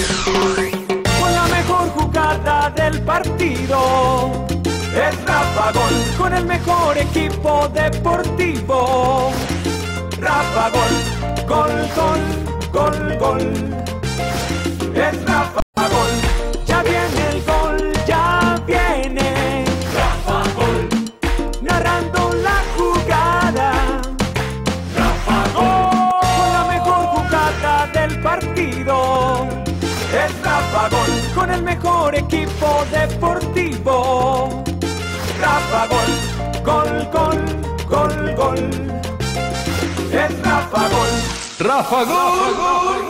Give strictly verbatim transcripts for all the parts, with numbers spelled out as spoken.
Con la mejor jugada del partido. Es Rafa Gol, con el mejor equipo deportivo. Rafa Gol, gol, gol, gol, gol. Es Rafa Gol, ya viene el gol, ya viene. Rafa Gol, narrando la jugada. Rafa Gol, con la mejor jugada del partido. Es Rafa Gol, con el mejor equipo deportivo. Rafa Gol, gol, gol, gol, gol. Es Rafa Gol. Rafa Gol. Gol.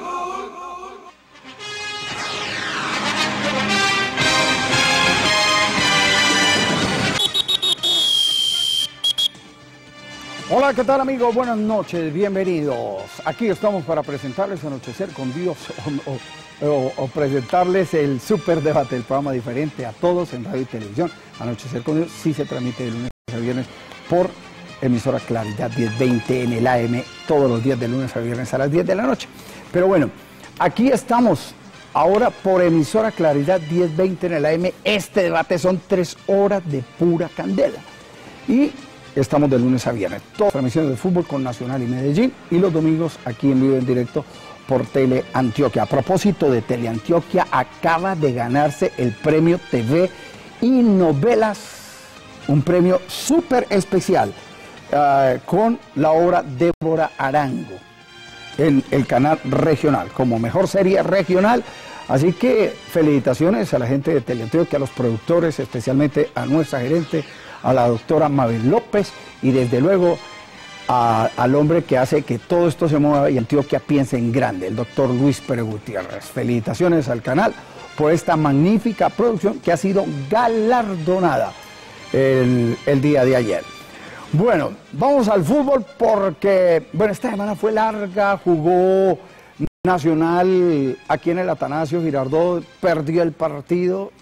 Hola, ¿qué tal amigos? Buenas noches, bienvenidos. Aquí estamos para presentarles Anochecer con Dios o, o, o presentarles el Super Debate, el programa diferente a todos en radio y televisión. Anochecer con Dios sí se transmite de lunes a viernes por emisora Claridad diez veinte en el A M todos los días de lunes a viernes a las diez de la noche. Pero bueno, aquí estamos ahora por emisora Claridad diez veinte en el A M. Este debate son tres horas de pura candela. Y estamos de lunes a viernes, todas las transmisiones de fútbol con Nacional y Medellín, y los domingos aquí en vivo en directo por Teleantioquia. A propósito de Teleantioquia, acaba de ganarse el premio T V y Novelas, un premio súper especial uh, con la obra Débora Arango en el canal regional, como mejor serie regional. Así que felicitaciones a la gente de Teleantioquia, a los productores, especialmente a nuestra gerente, a la doctora Mabel López, y desde luego a, al hombre que hace que todo esto se mueva y Antioquia piense en grande, el doctor Luis Pérez Gutiérrez. Felicitaciones al canal por esta magnífica producción que ha sido galardonada el, el día de ayer. Bueno, vamos al fútbol porque, bueno, esta semana fue larga, jugó Nacional aquí en el Atanasio Girardot, perdió el partido,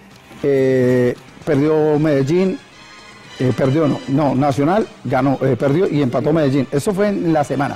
eh, perdió Medellín. Eh, perdió, no, no, Nacional ganó, eh, perdió y empató Medellín. Eso fue en la semana.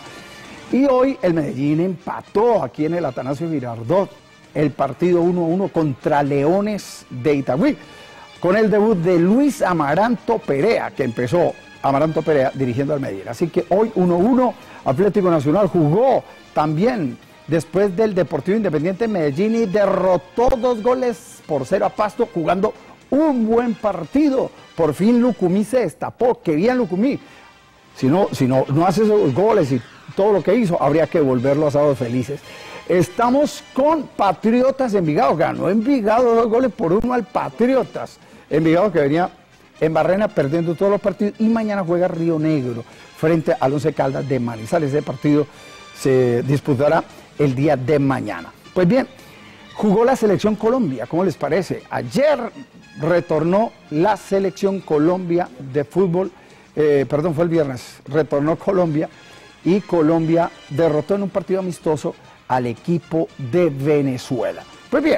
Y hoy el Medellín empató aquí en el Atanasio Girardot el partido uno a uno contra Leones de Itagüí, con el debut de Luis Amaranto Perea, que empezó Amaranto Perea dirigiendo al Medellín. Así que hoy uno a uno, Atlético Nacional jugó también después del Deportivo Independiente Medellín y derrotó dos goles por cero a Pasto, jugando un buen partido. Por fin Lucumí se destapó, que bien Lucumí. Si no, si no, no hace esos goles y todo lo que hizo, habría que volverlo a sábados felices. Estamos con Patriotas Envigado. Ganó Envigado dos goles por uno al Patriotas Envigado, que venía en Barrena perdiendo todos los partidos. Y mañana juega Río Negro frente al Once Caldas de Manizales. Ese partido se disputará el día de mañana. Pues bien, jugó la Selección Colombia, ¿cómo les parece? Ayer retornó la Selección Colombia de fútbol, eh, perdón, fue el viernes, retornó Colombia y Colombia derrotó en un partido amistoso al equipo de Venezuela. Pues bien,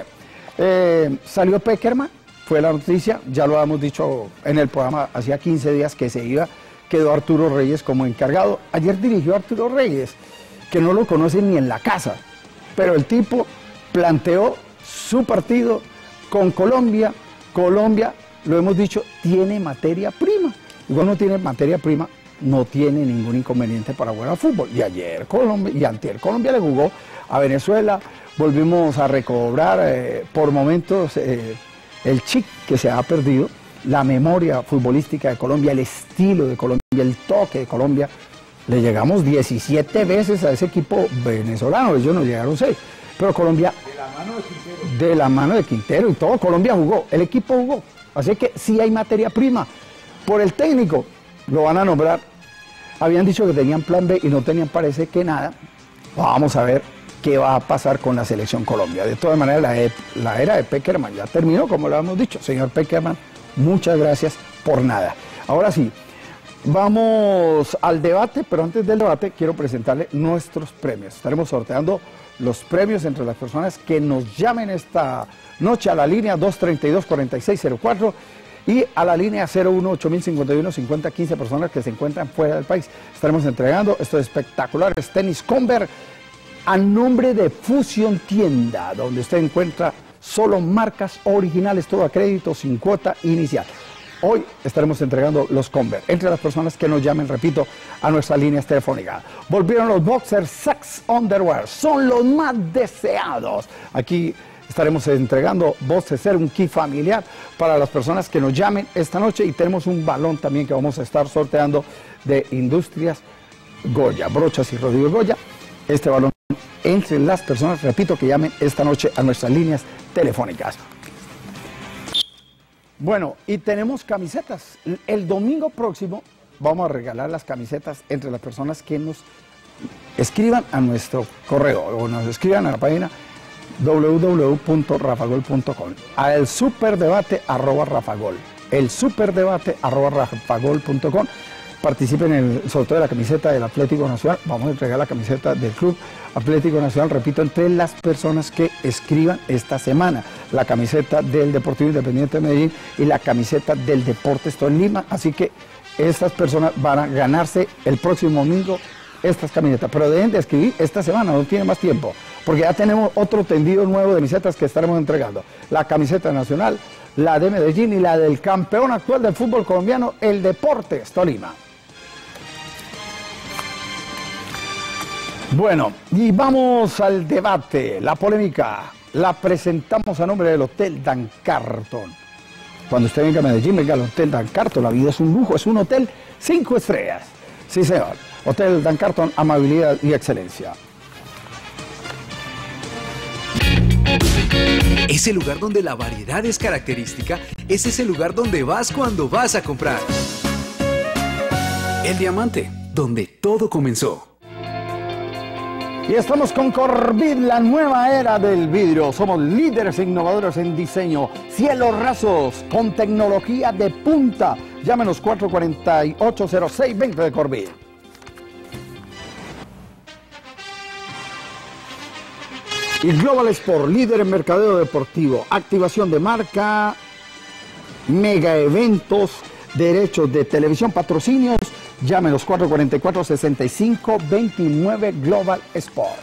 eh, salió Peckerman, fue la noticia, ya lo habíamos dicho en el programa, hacía quince días que se iba, quedó Arturo Reyes como encargado. Ayer dirigió a Arturo Reyes, que no lo conocen ni en la casa, pero el tipo planteó su partido con Colombia. Colombia, lo hemos dicho, tiene materia prima. Igual no tiene materia prima, no tiene ningún inconveniente para jugar al fútbol. Y ayer Colombia, y antier Colombia le jugó a Venezuela. Volvimos a recobrar eh, por momentos eh, el chip que se ha perdido, la memoria futbolística de Colombia, el estilo de Colombia, el toque de Colombia. Le llegamos diecisiete veces a ese equipo venezolano, ellos nos llegaron seis. Pero Colombia, de la mano de Quintero, de la mano de Quintero y todo, Colombia jugó, el equipo jugó. Así que sí hay materia prima. Por el técnico, lo van a nombrar. Habían dicho que tenían plan B y no tenían, parece que nada. Vamos a ver qué va a pasar con la Selección Colombia. De todas maneras, la, e la era de Peckerman ya terminó, como lo hemos dicho. Señor Peckerman, muchas gracias por nada. Ahora sí, vamos al debate, pero antes del debate quiero presentarle nuestros premios. Estaremos sorteando los premios entre las personas que nos llamen esta noche a la línea dos treinta y dos, cuarenta y seis cero cuatro y a la línea cero uno ocho mil cincuenta y uno cincuenta quince personas que se encuentran fuera del país. Estaremos entregando estos espectaculares tenis Converse a nombre de Fusion Tienda, donde usted encuentra solo marcas originales, todo a crédito, sin cuota inicial. Hoy estaremos entregando los Converse entre las personas que nos llamen, repito, a nuestras líneas telefónicas. Volvieron los Boxer Sex Underwear, son los más deseados. Aquí estaremos entregando Boxer, un kit familiar para las personas que nos llamen esta noche, y tenemos un balón también que vamos a estar sorteando de Industrias Goya, Brochas y Rodrigo Goya. Este balón entre las personas, repito, que llamen esta noche a nuestras líneas telefónicas. Bueno, y tenemos camisetas. El domingo próximo vamos a regalar las camisetas entre las personas que nos escriban a nuestro correo o nos escriban a la página doble u doble u doble u punto rafagol punto com, a el superdebate arroba rafagol, el superdebate arroba rafagol punto com. Participen en el sorteo de la camiseta del Atlético Nacional. Vamos a entregar la camiseta del Club Atlético Nacional, repito, entre las personas que escriban esta semana. La camiseta del Deportivo Independiente de Medellín y la camiseta del Deportes Tolima. Así que estas personas van a ganarse el próximo domingo estas camisetas. Pero deben de escribir esta semana, no tiene más tiempo, porque ya tenemos otro tendido nuevo de camisetas que estaremos entregando. La camiseta nacional, la de Medellín y la del campeón actual del fútbol colombiano, el Deportes Tolima. Bueno, y vamos al debate, la polémica. La presentamos a nombre del Hotel Dan Carton. Cuando usted venga a Medellín, venga al Hotel Dan Carton. La vida es un lujo, es un hotel cinco estrellas. Sí, señor. Hotel Dan Carton, amabilidad y excelencia. Ese lugar donde la variedad es característica, es ese lugar donde vas cuando vas a comprar. El Diamante, donde todo comenzó. Y estamos con Corvid, la nueva era del vidrio. Somos líderes e innovadores en diseño. Cielos rasos con tecnología de punta. Llámenos cuatro cuatro ocho, cero seis dos cero de Corvid. Y Global Sport, líder en mercadeo deportivo, activación de marca, mega eventos, derechos de televisión, patrocinios. Llámenos cuatro cuatro cuatro, seis cinco dos nueve Global Sport.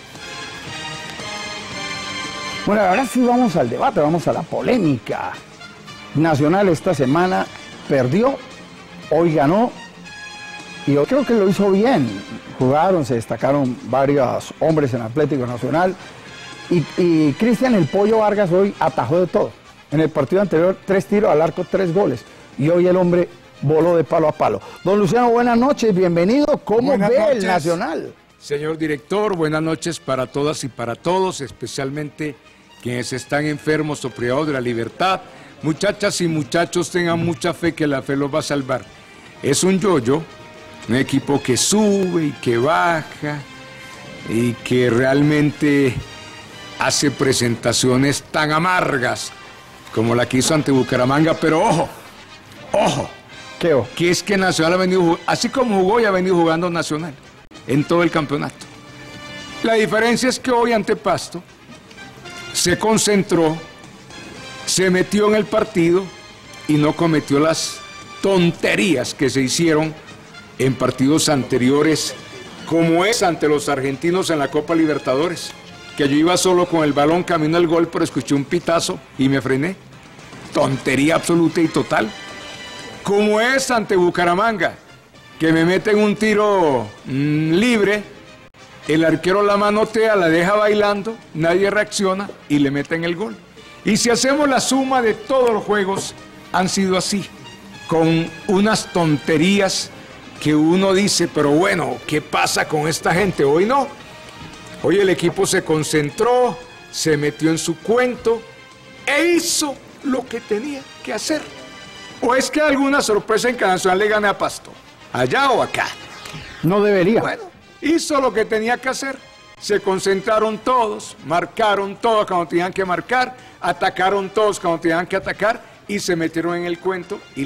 Bueno, ahora sí vamos al debate, vamos a la polémica. Nacional esta semana perdió, hoy ganó, y yo creo que lo hizo bien. Jugaron, se destacaron varios hombres en Atlético Nacional, y, y Cristian el Pollo Vargas hoy atajó de todo. En el partido anterior, tres tiros al arco, tres goles, y hoy el hombre voló de palo a palo. Don Luciano, buenas noches, bienvenido. ¿Cómo buenas ve noches, el Nacional? Señor director, buenas noches para todas y para todos, especialmente quienes están enfermos o privados de la libertad. Muchachas y muchachos, tengan mucha fe que la fe los va a salvar. Es un yo-yo, un equipo que sube y que baja y que realmente hace presentaciones tan amargas como la que hizo ante Bucaramanga, pero ojo, ojo, ¿Qué? que es que Nacional ha venido, así como jugó, ya ha venido jugando Nacional en todo el campeonato. La diferencia es que hoy ante Pasto se concentró, se metió en el partido y no cometió las tonterías que se hicieron en partidos anteriores, como es ante los argentinos en la Copa Libertadores, que yo iba solo con el balón camino al gol, pero escuché un pitazo y me frené. Tontería absoluta y total. Como es ante Bucaramanga, que me meten un tiro mmm, libre, el arquero la manotea, la deja bailando, nadie reacciona y le meten el gol. Y si hacemos la suma de todos los juegos, han sido así, con unas tonterías que uno dice, pero bueno, ¿qué pasa con esta gente? Hoy no. Hoy el equipo se concentró, se metió en su cuento e hizo lo que tenía que hacer. ¿O es que hay alguna sorpresa en que Nacional le gane a Pasto? ¿Allá o acá? No debería. Bueno, hizo lo que tenía que hacer. Se concentraron todos, marcaron todos cuando tenían que marcar, atacaron todos cuando tenían que atacar y se metieron en el cuento y listo.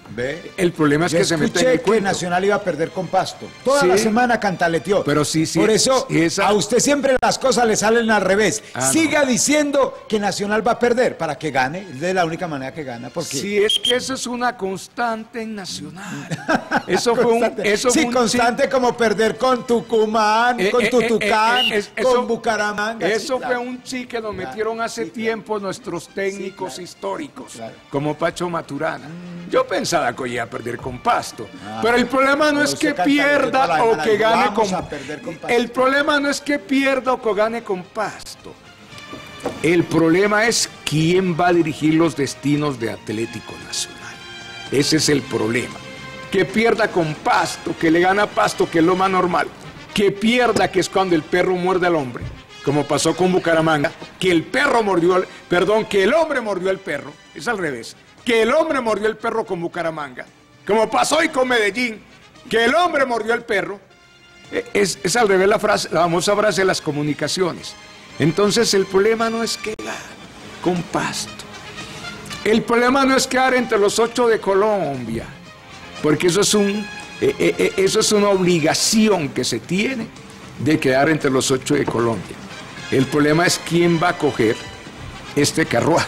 ¿Ve? El problema es Yo que se mete en escuché el que cuento. Nacional iba a perder con Pasto. Toda Sí. la semana cantaleteó. Pero sí, sí, Por eso, sí, esa- a usted siempre las cosas le salen al revés. Ah, Siga no. diciendo que Nacional va a perder para que gane. Es de la única manera que gana. Porque Sí, es que eso es una constante en Nacional. Eso fue un... Constante. Eso sí, fue un constante como perder con Tucumán, Eh, con eh, Tutucán, eh, eh, eh, con eso- Bucaramanga. Eso sí, fue claro. un chi que nos Claro, metieron hace sí, claro. tiempo nuestros técnicos Sí, claro. históricos, Claro. como Pacho Maturana. Yo pensaba que iba a perder con Pasto, Ah. pero el problema no Pero es usted que canta toda la pierda o semana, que gane vamos con... a perder con Pasto. El problema no es que pierda o que gane con Pasto. El problema es quién va a dirigir los destinos de Atlético Nacional. Ese es el problema. Que pierda con Pasto, que le gana Pasto, que es lo más normal. Que pierda, que es cuando el perro muerde al hombre, como pasó con Bucaramanga, que el perro mordió, al, perdón, que el hombre mordió al perro, es al revés, que el hombre mordió el perro con Bucaramanga, como pasó hoy con Medellín, que el hombre mordió al perro, es, es al revés la frase, la famosa frase de las comunicaciones. Entonces el problema no es quedar con Pasto, el problema no es quedar entre los ocho de Colombia, porque eso es un, eh, eh, eso es una obligación que se tiene de quedar entre los ocho de Colombia. El problema es quién va a coger este carruaje.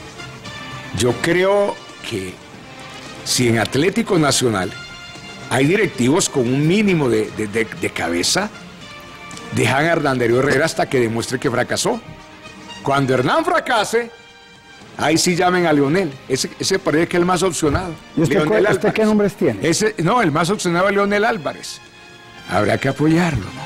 Yo creo que si en Atlético Nacional hay directivos con un mínimo de, de, de, de cabeza, dejan a Hernán Darío Herrera hasta que demuestre que fracasó. Cuando Hernán fracase, ahí sí llamen a Leonel. Ese, ese parece que es el más opcionado. ¿Y usted, Leonel cuál- usted Álvarez. qué nombres tiene? Ese, no, el más opcionado es Leonel Álvarez. Habrá que apoyarlo, ¿no?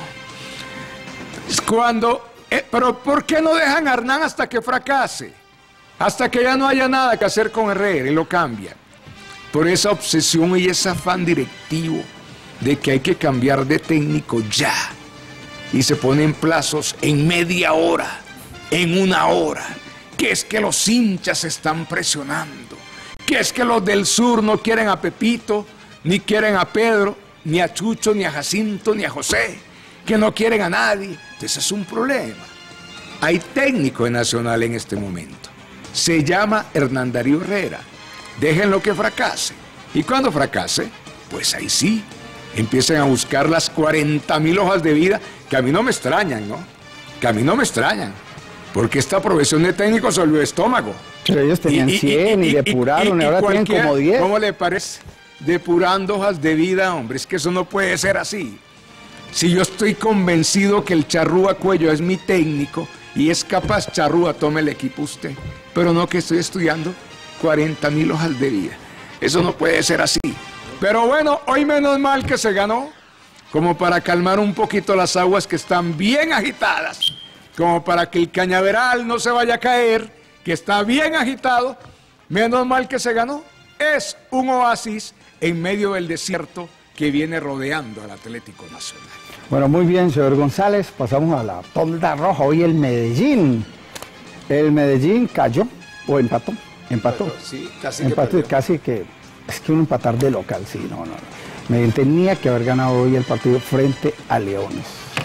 Es cuando... eh, pero ¿por qué no dejan a Hernán hasta que fracase? Hasta que ya no haya nada que hacer con Herrera y lo cambian. Por esa obsesión y ese afán directivo de que hay que cambiar de técnico ya. Y se ponen plazos en media hora, en una hora. Que es que los hinchas están presionando. Que es que los del sur no quieren a Pepito, ni quieren a Pedro, ni a Chucho, ni a Jacinto, ni a José. Que no quieren a nadie. Entonces es un problema. Hay técnico en Nacional en este momento. Se llama Hernán Darío Herrera. Déjenlo que fracase. Y cuando fracase, pues ahí sí, empiecen a buscar las cuarenta mil hojas de vida, que a mí no me extrañan, ¿no? Que a mí no me extrañan. Porque esta profesión de técnico se volvió estómago. Pero ellos tenían cien y, depuraron, y, ahora tienen cualquier- como diez. ¿Cómo le parece? Depurando hojas de vida, hombre, es que eso no puede ser así. Si yo estoy convencido que el Charrúa Cuello es mi técnico y es capaz, Charrúa, tome el equipo usted. Pero no que estoy estudiando cuarenta mil hojas de vida. Eso no puede ser así. Pero bueno, hoy menos mal que se ganó, como para calmar un poquito las aguas que están bien agitadas, como para que el cañaveral no se vaya a caer, que está bien agitado. Menos mal que se ganó. Es un oasis en medio del desierto que viene rodeando al Atlético Nacional. Bueno, muy bien, señor González. Pasamos a la tolda roja. Hoy el Medellín. El Medellín cayó o empató. Empató. Sí, casi que Empató, perdió. casi que. Es que un empatar de local, sí, no, no. Medellín tenía que haber ganado hoy el partido frente a Leones.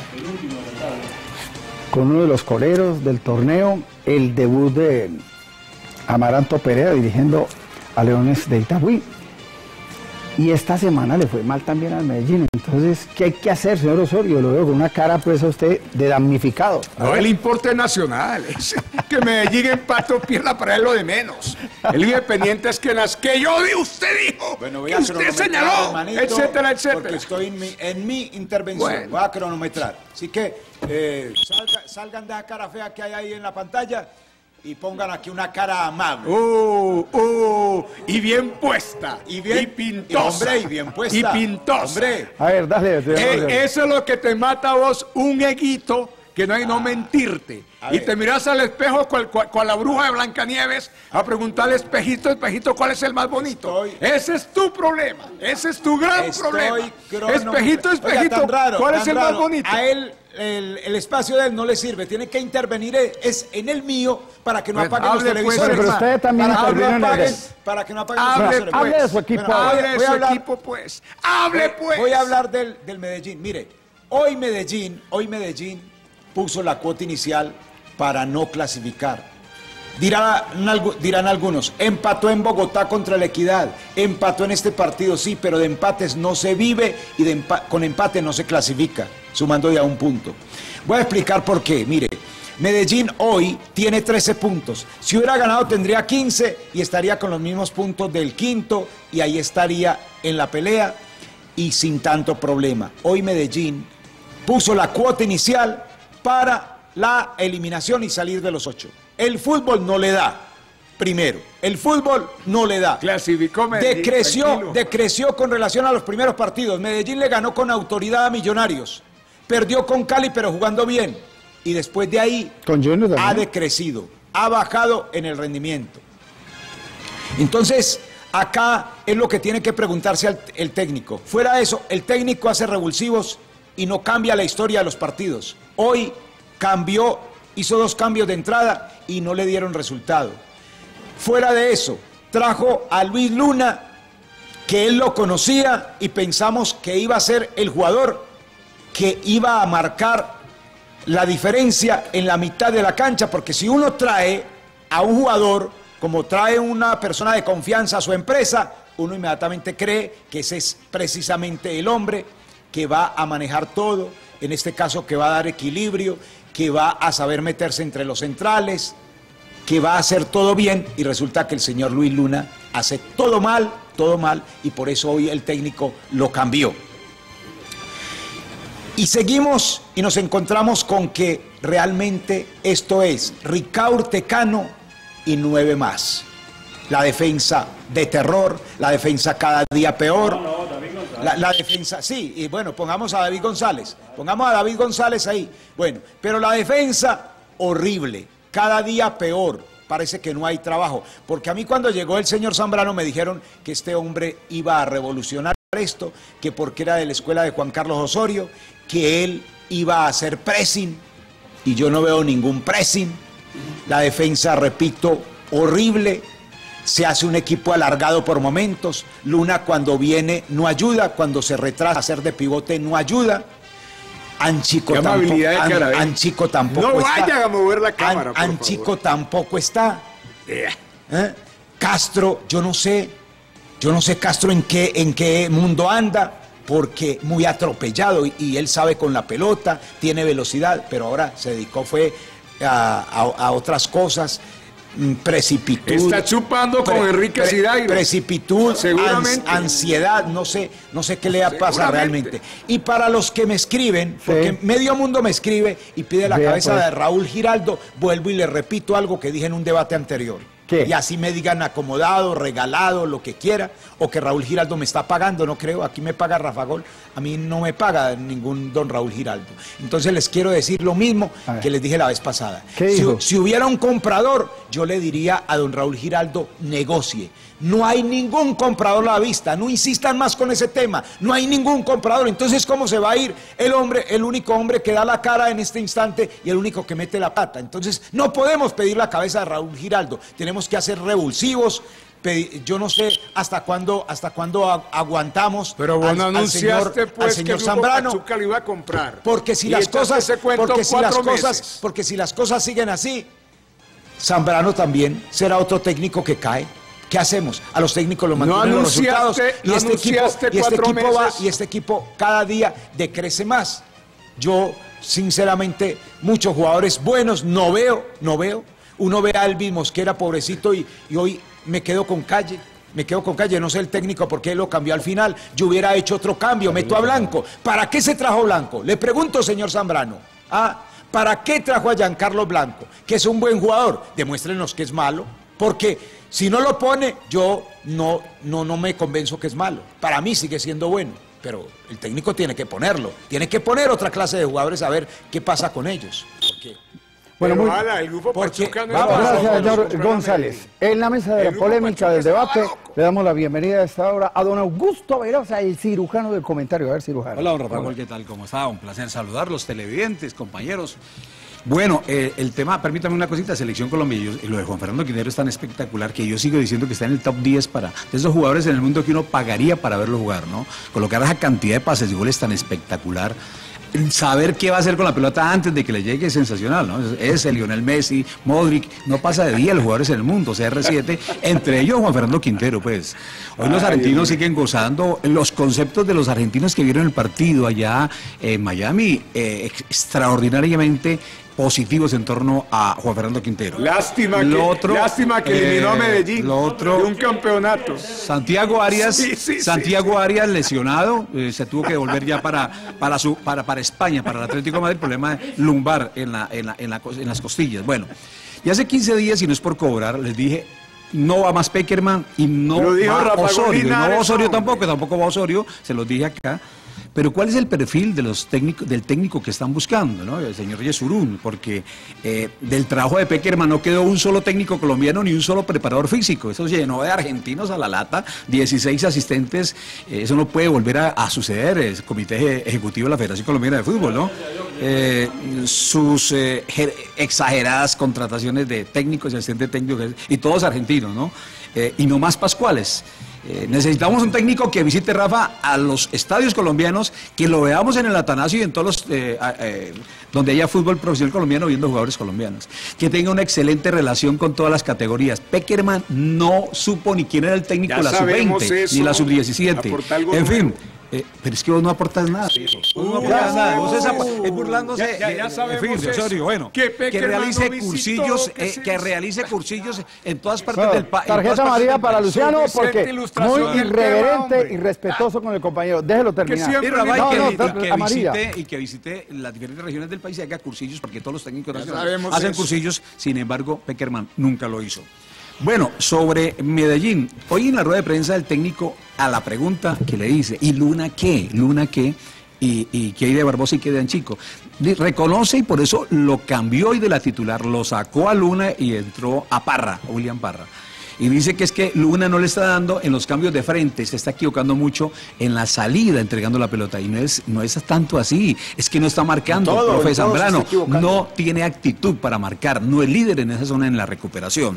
Con uno de los coleros del torneo, el debut de Amaranto Perea dirigiendo a Leones de Itagüí. Y esta semana le fue mal también al Medellín. Entonces, ¿qué hay que hacer, señor Osorio? Lo veo con una cara, pues, a usted de damnificado. A No, ver. el importe es nacional. Es que Medellín empate o pierda para él lo de menos. El independiente es que las que yo di, usted dijo, Bueno, voy que a usted cronometrar, señaló, hermanito, etcétera, Porque etcétera. estoy en mi, en mi intervención. Bueno. Voy a cronometrar. Así que eh, salga- salgan de la cara fea que hay ahí en la pantalla y pongan aquí una cara amable. Uh, uh, y bien puesta. Y bien- pintosa. y hombre, y bien puesta. Y pintosa. Hombre. A ver, dale, señor Eh, Osorio. eso es lo que te mata a vos, un eguito, que no hay no mentirte. a Y ver. te miras al espejo con, con- con la bruja de Blancanieves a preguntarle, espejito, espejito, ¿cuál es el más bonito? Estoy- Ese es tu problema, ese es tu gran Estoy problema. crono- Espejito, Oiga, espejito, tan raro, ¿cuál tan es el más raro. bonito? A él, el, el espacio de él no le sirve. Tiene que intervenir eh, es en el mío para que no Bueno, apaguen los hable, pues, televisores. pero usted también para, que no interviene en el apaguen, des- para que no apaguen Hable, los pues. televisores. Hable de su equipo. Bueno, Hable voy a- de voy a su hablar- equipo, pues. Hable, pues. Voy a hablar del, del Medellín. Mire, hoy Medellín, hoy Medellín puso la cuota inicial para no clasificar. Dirán, algu- dirán algunos, empató en Bogotá contra la Equidad, empató en este partido, sí, pero de empates no se vive y de empa- con empate no se clasifica, sumando ya un punto. Voy a explicar por qué. Mire, Medellín hoy tiene trece puntos. Si hubiera ganado tendría quince y estaría con los mismos puntos del quinto y ahí estaría en la pelea y sin tanto problema. Hoy Medellín puso la cuota inicial para la eliminación y salir de los ocho. El fútbol no le da, primero, el fútbol no le da. Clasificó Medellín. Decreció, tranquilo. decreció con relación a los primeros partidos. Medellín le ganó con autoridad a Millonarios, perdió con Cali pero jugando bien y después de ahí Con Junior también. ha decrecido, ha bajado en el rendimiento. Entonces, acá es lo que tiene que preguntarse al, el técnico. Fuera de eso, el técnico hace revulsivos y no cambia la historia de los partidos. Hoy cambió, hizo dos cambios de entrada y no le dieron resultado. Fuera de eso, trajo a Luis Luna, que él lo conocía y pensamos que iba a ser el jugador que iba a marcar la diferencia en la mitad de la cancha, porque si uno trae a un jugador, como trae una persona de confianza a su empresa, uno inmediatamente cree que ese es precisamente el hombre que va a manejar todo, en este caso que va a dar equilibrio, que va a saber meterse entre los centrales, que va a hacer todo bien, y resulta que el señor Luis Luna hace todo mal, todo mal, y por eso hoy el técnico lo cambió. Y seguimos y nos encontramos con que realmente esto es Ricaur, Tecano y nueve más. La defensa de terror, la defensa cada día peor. La, la defensa, sí, y bueno, pongamos a David González, pongamos a David González ahí. Bueno, pero la defensa horrible, cada día peor. Parece que no hay trabajo, porque a mí cuando llegó el señor Zambrano me dijeron que este hombre iba a revolucionar esto, que porque era de la escuela de Juan Carlos Osorio, que él iba a hacer pressing, y yo no veo ningún pressing. La defensa, repito, horrible. Se hace un equipo alargado por momentos. Luna cuando viene no ayuda, cuando se retrasa a hacer de pivote no ayuda. Anchico Qué tampoco, amabilidad de An- Carabel. Anchico tampoco No está. vayan a mover la cámara, An- por Anchico favor. tampoco está. ¿Eh? Castro, yo no sé, yo no sé Castro en qué, en qué mundo anda, porque muy atropellado y, y él sabe con la pelota, tiene velocidad, pero ahora se dedicó fue a, a- a otras cosas. mm, Precipitud. Está chupando con Enrique Cidairo. Precipitud, Seguramente. ans- ansiedad, no sé, no sé qué le pasa Seguramente. realmente. Y para los que me escriben, porque Sí. medio mundo me escribe y pide la Vea, cabeza pues. de Raúl Giraldo, vuelvo y le repito algo que dije en un debate anterior. ¿Qué? Y así me digan acomodado, regalado, lo que quiera, o que Raúl Giraldo me está pagando, no creo, aquí me paga Rafa Gol, a mí no me paga ningún don Raúl Giraldo. Entonces les quiero decir lo mismo A ver. que les dije la vez pasada. ¿Qué Si- dijo? si hubiera un comprador, yo le diría a don Raúl Giraldo, negocie. No hay ningún comprador a la vista, no insistan más con ese tema, no hay ningún comprador. Entonces, ¿cómo se va a ir el hombre, el único hombre que da la cara en este instante y el único que mete la pata? Entonces, no podemos pedir la cabeza de Raúl Giraldo, tenemos que hacer revulsivos. Pedi- Yo no sé hasta cuándo, hasta cuándo a- aguantamos Pero vos al- no al anunciaste señor, pues al señor que Grupo Zambrano. Pachuca lo iba a comprar. Porque si Y las echaste cosas, ese cuento porque si las cuatro cosas, meses. porque si las cosas siguen así, Zambrano también será otro técnico que cae. ¿Qué hacemos? A los técnicos los No mantienen los resultados anunciaste- y no este equipo, anunciaste y este cuatro equipo va meses. y este equipo cada día decrece más. Yo sinceramente muchos jugadores buenos no veo, no veo. Uno ve a Elvis Mosquera pobrecito y, y hoy me quedo con Calle. Me quedo con Calle, no sé el técnico por qué lo cambió al final. Yo hubiera hecho otro cambio, meto a Blanco. ¿Para qué se trajo Blanco? Le pregunto, señor Zambrano. ¿Ah? ¿Para qué trajo a Giancarlo Blanco? Que es un buen jugador. Demuéstrenos que es malo. Porque si no lo pone, yo no, no, no me convenzo que es malo. Para mí sigue siendo bueno. Pero el técnico tiene que ponerlo. Tiene que poner otra clase de jugadores a ver qué pasa con ellos. Porque Bueno, Pero, muy- ala, el Grupo porque- Pachuca no vamos, está Gracias, loco, señor lo compró la González. Medellín. En la mesa de El la Grupo polémica Pachuca del estaba debate, loco. le damos la bienvenida a esta hora a don Augusto Verosa, el cirujano del comentario. A ver, cirujano. Hola, don Rafa Gol, ¿qué tal? ¿Cómo está? Un placer saludarlos, televidentes, compañeros. Bueno, eh, el tema, permítame una cosita, Selección Colombia, y yo- y lo de Juan Fernando Quintero es tan espectacular que yo sigo diciendo que está en el top diez para, de esos jugadores en el mundo que uno pagaría para verlo jugar, ¿no? Colocar esa cantidad de pases y goles tan espectacular. saber qué va a hacer con la pelota antes de que le llegue es sensacional, ¿no? Es el Lionel Messi, Modric, no pasa de diez los jugadores en el mundo, C R siete, entre ellos Juan Fernando Quintero, pues. Hoy los argentinos siguen gozando, los conceptos de los argentinos que vieron el partido allá en Miami, eh, extraordinariamente positivos en torno a Juan Fernando Quintero. Lástima lo que, otro, lástima que eliminó a Medellín lo otro, de un campeonato. Santiago Arias, sí, sí, Santiago sí, sí. Arias lesionado, eh, se tuvo que volver ya para, para, su, para, para España, para el Atlético de Madrid, problema lumbar en, la, en, la, en, la, en las costillas. Bueno, y hace quince días, y no es por cobrar, les dije, no va más Peckerman y no va Osorio, no va Osorio tampoco, tampoco va Osorio, se los dije acá. Pero ¿cuál es el perfil de los técnicos, del técnico que están buscando, ¿no? El señor Yesurún, porque eh, del trabajo de Peckerman no quedó un solo técnico colombiano ni un solo preparador físico. Eso se llenó de argentinos a la lata, dieciséis asistentes. Eh, eso no puede volver a, a suceder. Es el Comité Ejecutivo de la Federación Colombiana de Fútbol, ¿no? Eh, sus eh, exageradas contrataciones de técnicos y asistentes técnicos, y todos argentinos, ¿no? Eh, y no más Pascuales. Eh, necesitamos un técnico que visite, Rafa, a los estadios colombianos, que lo veamos en el Atanasio y en todos los eh, eh, donde haya fútbol profesional colombiano viendo jugadores colombianos, que tenga una excelente relación con todas las categorías. Peckerman no supo ni quién era el técnico de la sub veinte ni la sub diecisiete. En fin. Eh, pero es que vos no aportas nada, hijo. Vos no aportas nada. Vos es, es burlándose. Ya, ya, ya sabemos, en fin, de Osorio, bueno, que, que realice no cursillos, visitó, que, eh, que realice cursillos en todas partes bueno, del país. Tarjeta amarilla para Luciano porque muy irreverente tema, y respetuoso con el compañero. Déjelo terminar. siempre- Y, Rafa, No, y que, no, y que amarilla. visite, y que visite las diferentes regiones del país y haga cursillos, porque todos los técnicos Ya nacionales sabemos hacen eso. cursillos. Sin embargo, Peckerman nunca lo hizo. Bueno, sobre Medellín, hoy en la rueda de prensa del técnico, a la pregunta que le dice, ¿y Luna qué? ¿Luna qué? ¿Y, y qué hay de Barbosa y qué de Anchico? Di- Reconoce y por eso lo cambió hoy de la titular, lo sacó a Luna y entró a Parra, a William Parra. Y dice que es que Luna no le está dando en los cambios de frente, se está equivocando mucho en la salida entregando la pelota. Y no es, no es tanto así, es que no está marcando, Todo, profe todo se está Zambrano, equivocando. no tiene actitud para marcar, no es líder en esa zona en la recuperación.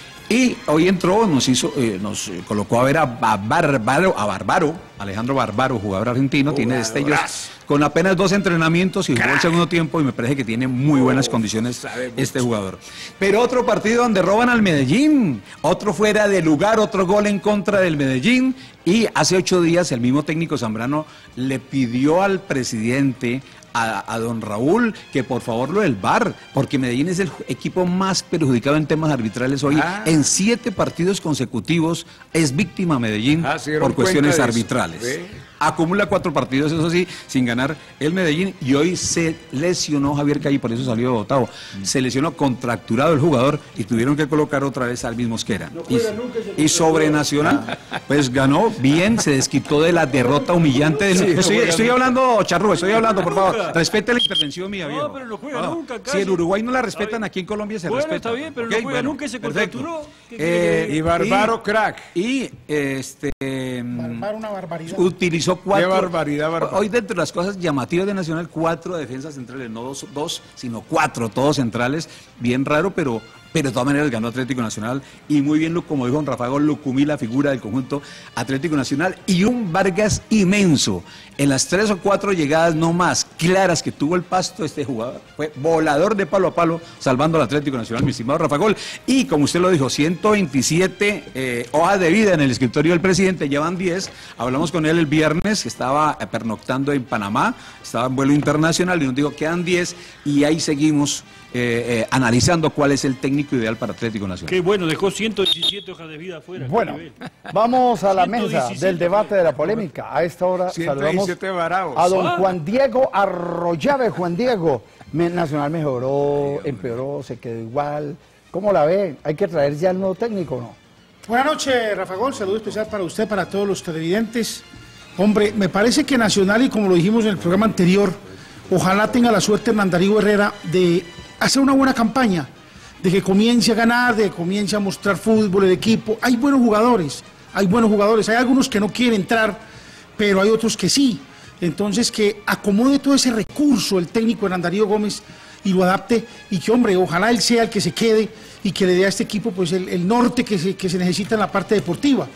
Y hoy entró, nos hizo, eh, nos colocó a ver a, a Bárbaro, a Bárbaro, Alejandro Bárbaro, jugador argentino, tiene destellos con apenas dos entrenamientos y jugó el segundo tiempo y me parece que tiene muy buenas condiciones este jugador. Pero otro partido donde roban al Medellín, otro fuera de lugar, otro gol en contra del Medellín, y hace ocho días el mismo técnico Zambrano le pidió al presidente, A, a don Raúl, que por favor lo del V A R, porque Medellín es el equipo más perjudicado en temas arbitrales hoy. Ah. En siete partidos consecutivos es víctima Medellín Ah, se dieron por cuestiones cuenta de eso. arbitrales. Ve. Acumula cuatro partidos, eso sí, sin ganar el Medellín, y hoy se lesionó Javier Calle, por eso salió votado. Se lesionó contracturado el jugador y tuvieron que colocar otra vez a Alvin Mosquera. Y, y sobre Nacional, pues ganó bien, se desquitó de la derrota humillante del... estoy, estoy hablando, Charrúa, estoy hablando, por favor. Respete la intervención mía, viejo. No, pero no juega Ah, nunca, si en calle. Uruguay no la Está respetan, bien. aquí en Colombia se Bueno, respeta. está bien, pero Ok, no juega bueno, nunca y se perfecto. contracturó. ¿Qué Eh, quiere que Y Bárbaro, y- crack. Y este Bárbaro, una barbaridad. utilizó cuatro. Qué barbaridad, barbaridad. Hoy, dentro de las cosas llamativas de Nacional, cuatro defensas centrales, no dos, dos, sino cuatro, todos centrales. Bien raro, pero, pero de todas maneras ganó Atlético Nacional. Y muy bien, lo- como dijo don Rafael, Lucumí, la figura del conjunto Atlético Nacional. Y un Vargas inmenso. En las tres o cuatro llegadas no más claras que tuvo el Pasto, este jugador fue volador de palo a palo, salvando al Atlético Nacional, mi estimado Rafa Gol. Y como usted lo dijo, ciento veintisiete eh, hojas de vida en el escritorio del presidente, llevan diez. Hablamos con él el viernes, que estaba eh, pernoctando en Panamá, estaba en vuelo internacional y nos dijo, quedan diez, y ahí seguimos eh, eh, analizando cuál es el técnico ideal para Atlético Nacional. Qué bueno, dejó ciento diecisiete hojas de vida afuera. Bueno, qué nivel. vamos a la mesa ciento diecisiete. del debate de la polémica. A esta hora ciento saludamos diecisiete bravos. a don Ah. Juan Diego Arroyave. Juan Diego, Me- Nacional mejoró, empeoró, se quedó igual. ¿Cómo la ve? ¿Hay que traer ya el nuevo técnico o no? Buenas noches, Rafa Gol. Saludo especial para usted, para todos los televidentes. Hombre, me parece que Nacional, y como lo dijimos en el programa anterior, ojalá tenga la suerte Hernán Darío Herrera de hacer una buena campaña, de que comience a ganar, de que comience a mostrar fútbol, el equipo. Hay buenos jugadores, hay buenos jugadores. Hay algunos que no quieren entrar, pero hay otros que sí. Entonces, que acomode todo ese recurso el técnico Hernán Darío Gómez y lo adapte, y que, hombre, ojalá él sea el que se quede y que le dé a este equipo pues el, el norte que se, que se necesita en la parte deportiva.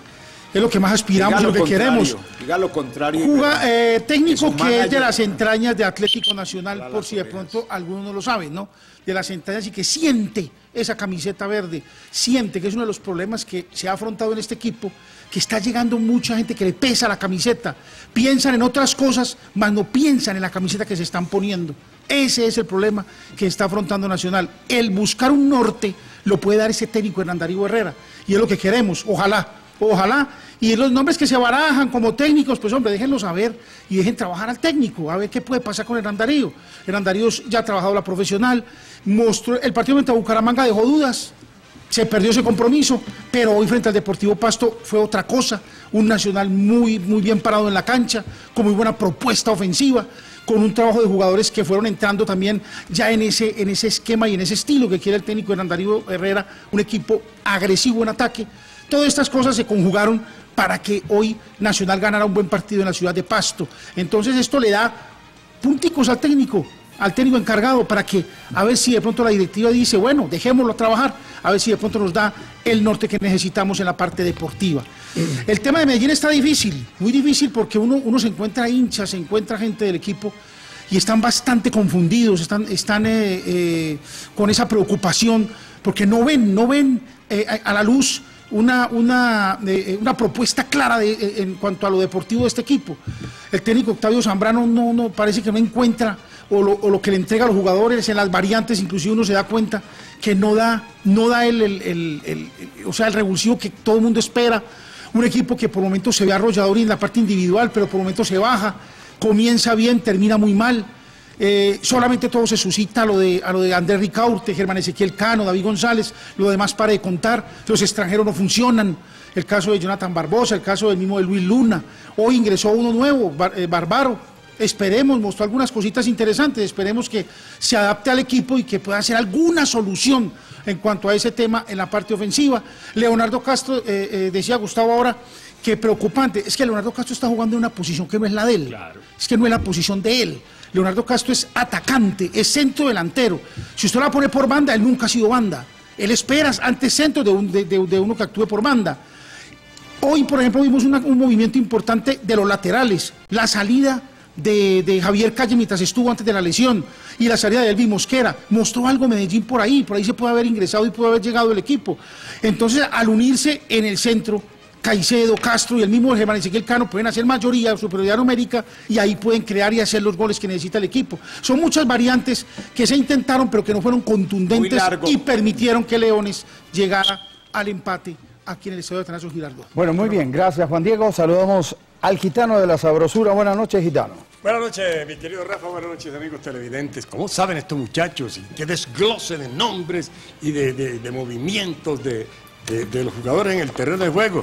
es lo que más aspiramos, Diga lo que queremos. Diga lo contrario. Juga, eh, técnico que su que es de manager- las entrañas de Atlético Nacional, Ojalá por las si de orejas. pronto algunos no lo saben, ¿no? De las entrañas y que siente esa camiseta verde, siente que es uno de los problemas que se ha afrontado en este equipo, que está llegando mucha gente que le pesa la camiseta, piensan en otras cosas, mas no piensan en la camiseta que se están poniendo. Ese es el problema que está afrontando Nacional. El buscar un norte lo puede dar ese técnico Hernán Darío Herrera, y es lo que queremos, ojalá. Ojalá, y los nombres que se barajan como técnicos, pues hombre, déjenlos saber y dejen trabajar al técnico, a ver qué puede pasar con Hernán Darío. Hernán Darío ya ha trabajado la profesional, mostró, el partido frente a Bucaramanga dejó dudas, se perdió ese compromiso, pero hoy frente al Deportivo Pasto fue otra cosa, un Nacional muy, muy bien parado en la cancha, con muy buena propuesta ofensiva, con un trabajo de jugadores que fueron entrando también ya en ese, en ese esquema y en ese estilo que quiere el técnico Hernán Darío Herrera, un equipo agresivo en ataque. Todas estas cosas se conjugaron para que hoy Nacional ganara un buen partido en la ciudad de Pasto. Entonces esto le da punticos al técnico, al técnico encargado, para que a ver si de pronto la directiva dice, bueno, dejémoslo trabajar, a ver si de pronto nos da el norte que necesitamos en la parte deportiva. El tema de Medellín está difícil, muy difícil, porque uno, uno se encuentra hinchas, se encuentra gente del equipo y están bastante confundidos, están, están eh, eh, con esa preocupación, porque no ven, no ven eh, a, a la luz Una, una, eh, una propuesta clara de, eh, en cuanto a lo deportivo de este equipo. El técnico Octavio Zambrano no, no parece que no encuentra o lo, o lo que le entrega a los jugadores en las variantes, inclusive uno se da cuenta que no da, no da el, el, el, el, el, o sea, el revulsivo que todo el mundo espera. Un equipo que por momentos se ve arrollador en la parte individual, pero por momentos se baja, comienza bien, termina muy mal. Eh, solamente todo se suscita a lo de, a lo de Andrés Ricaurte, Germán Ezequiel Cano, David González, lo demás para de contar, los extranjeros no funcionan, el caso de Jonathan Barbosa, el caso del mismo de Luis Luna, hoy ingresó uno nuevo, Bar, eh, Barbaro, esperemos, mostró algunas cositas interesantes, esperemos que se adapte al equipo y que pueda hacer alguna solución en cuanto a ese tema en la parte ofensiva. Leonardo Castro, eh, eh, decía Gustavo ahora, que preocupante, es que Leonardo Castro está jugando en una posición que no es la de él, claro. Es que no es la posición de él. Leonardo Castro es atacante, es centro delantero. Si usted la pone por banda, él nunca ha sido banda. Él espera antes centro de, un, de, de, de uno que actúe por banda. Hoy, por ejemplo, vimos una, un movimiento importante de los laterales. La salida de, de Javier Calle mientras estuvo antes de la lesión y la salida de Elvis Mosquera. Mostró algo Medellín por ahí, por ahí se puede haber ingresado y puede haber llegado el equipo. Entonces, al unirse en el centro, Caicedo, Castro y el mismo Germán Ezequiel Cano pueden hacer mayoría, superioridad numérica, y ahí pueden crear y hacer los goles que necesita el equipo. Son muchas variantes que se intentaron, pero que no fueron contundentes y permitieron que Leones llegara al empate aquí en el estadio de Atanasio Girardot. Bueno, muy bien, gracias Juan Diego. Saludamos al gitano de la sabrosura. Buenas noches, gitano. Buenas noches, mi querido Rafa, buenas noches, amigos televidentes. ¿Cómo saben estos muchachos? Qué desglose de nombres y de, de, de movimientos de, de, de los jugadores en el terreno de juego.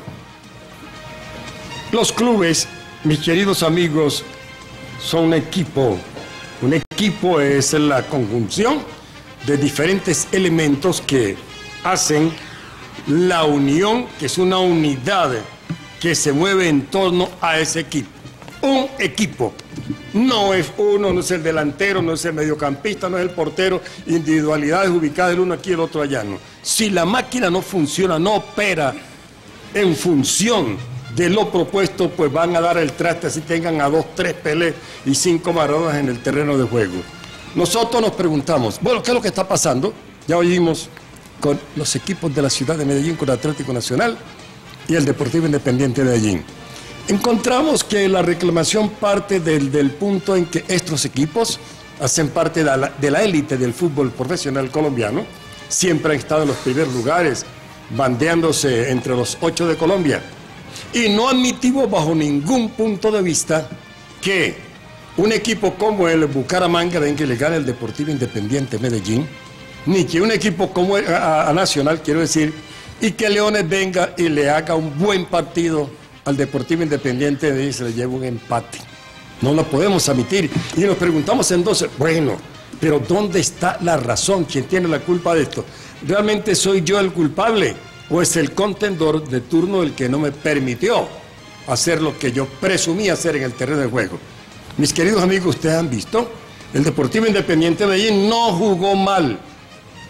Los clubes, mis queridos amigos, son un equipo. Un equipo es la conjunción de diferentes elementos que hacen la unión, que es una unidad que se mueve en torno a ese equipo. Un equipo. No es uno, no es el delantero, no es el mediocampista, no es el portero, individualidades ubicadas el uno aquí y el otro allá. No. Si la máquina no funciona, no opera en función de lo propuesto, pues van a dar el traste así tengan a dos, tres Pelé y cinco Maradonas en el terreno de juego. Nosotros nos preguntamos, bueno, ¿qué es lo que está pasando? Ya oímos con los equipos de la ciudad de Medellín, con Atlético Nacional y el Deportivo Independiente de Medellín. Encontramos que la reclamación parte del, del punto en que estos equipos hacen parte de la, de la élite del fútbol profesional colombiano, siempre han estado en los primeros lugares, bandeándose entre los ocho de Colombia. Y no admitimos bajo ningún punto de vista que un equipo como el Bucaramanga venga y le gane el Deportivo Independiente Medellín, ni que un equipo como el, a, a Nacional, quiero decir, y que Leones venga y le haga un buen partido al Deportivo Independiente Medellín y se le lleve un empate. No lo podemos admitir. Y nos preguntamos entonces, bueno, pero ¿dónde está la razón? ¿Quién tiene la culpa de esto? ¿Realmente soy yo el culpable? ¿O es el contendor de turno el que no me permitió hacer lo que yo presumía hacer en el terreno de juego? Mis queridos amigos, ustedes han visto, el Deportivo Independiente de Medellín no jugó mal,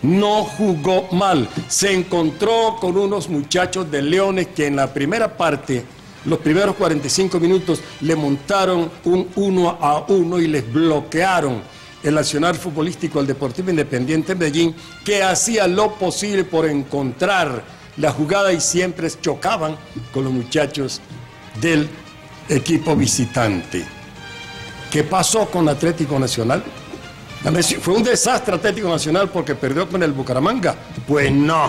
no jugó mal. Se encontró con unos muchachos de Leones que en la primera parte, los primeros cuarenta y cinco minutos, le montaron un uno a uno y les bloquearon el accionar futbolístico al Deportivo Independiente Medellín, que hacía lo posible por encontrar la jugada y siempre chocaban con los muchachos del equipo visitante. ¿Qué pasó con Atlético Nacional? ¿Fue un desastre Atlético Nacional porque perdió con el Bucaramanga? Pues no.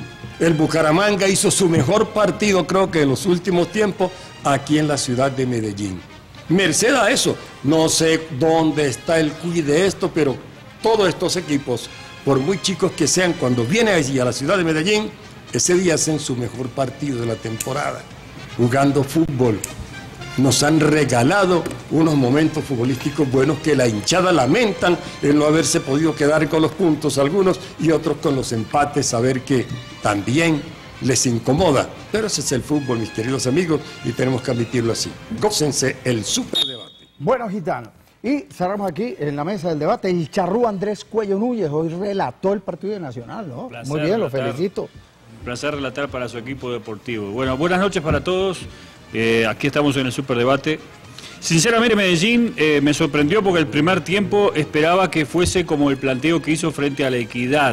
El Bucaramanga hizo su mejor partido, creo que en los últimos tiempos, aquí en la ciudad de Medellín. Merced a eso, no sé dónde está el cuid de esto, pero todos estos equipos, por muy chicos que sean, cuando vienen allí a la ciudad de Medellín, ese día hacen su mejor partido de la temporada, jugando fútbol. Nos han regalado unos momentos futbolísticos buenos que la hinchada lamentan el no haberse podido quedar con los puntos algunos y otros con los empates, saber que también les incomoda. Pero ese es el fútbol, mis queridos amigos, y tenemos que admitirlo así. Gócense el superdebate. Bueno, gitano. Y cerramos aquí en la mesa del debate. El charrúa Andrés Cuello Núñez hoy relató el partido de Nacional, ¿no? Placer Muy bien, lo relatar. felicito. Un placer relatar para su equipo deportivo. Bueno, buenas noches para todos. Eh, aquí estamos en el superdebate. Sinceramente, Medellín eh, me sorprendió porque el primer tiempo esperaba que fuese como el planteo que hizo frente a la Equidad.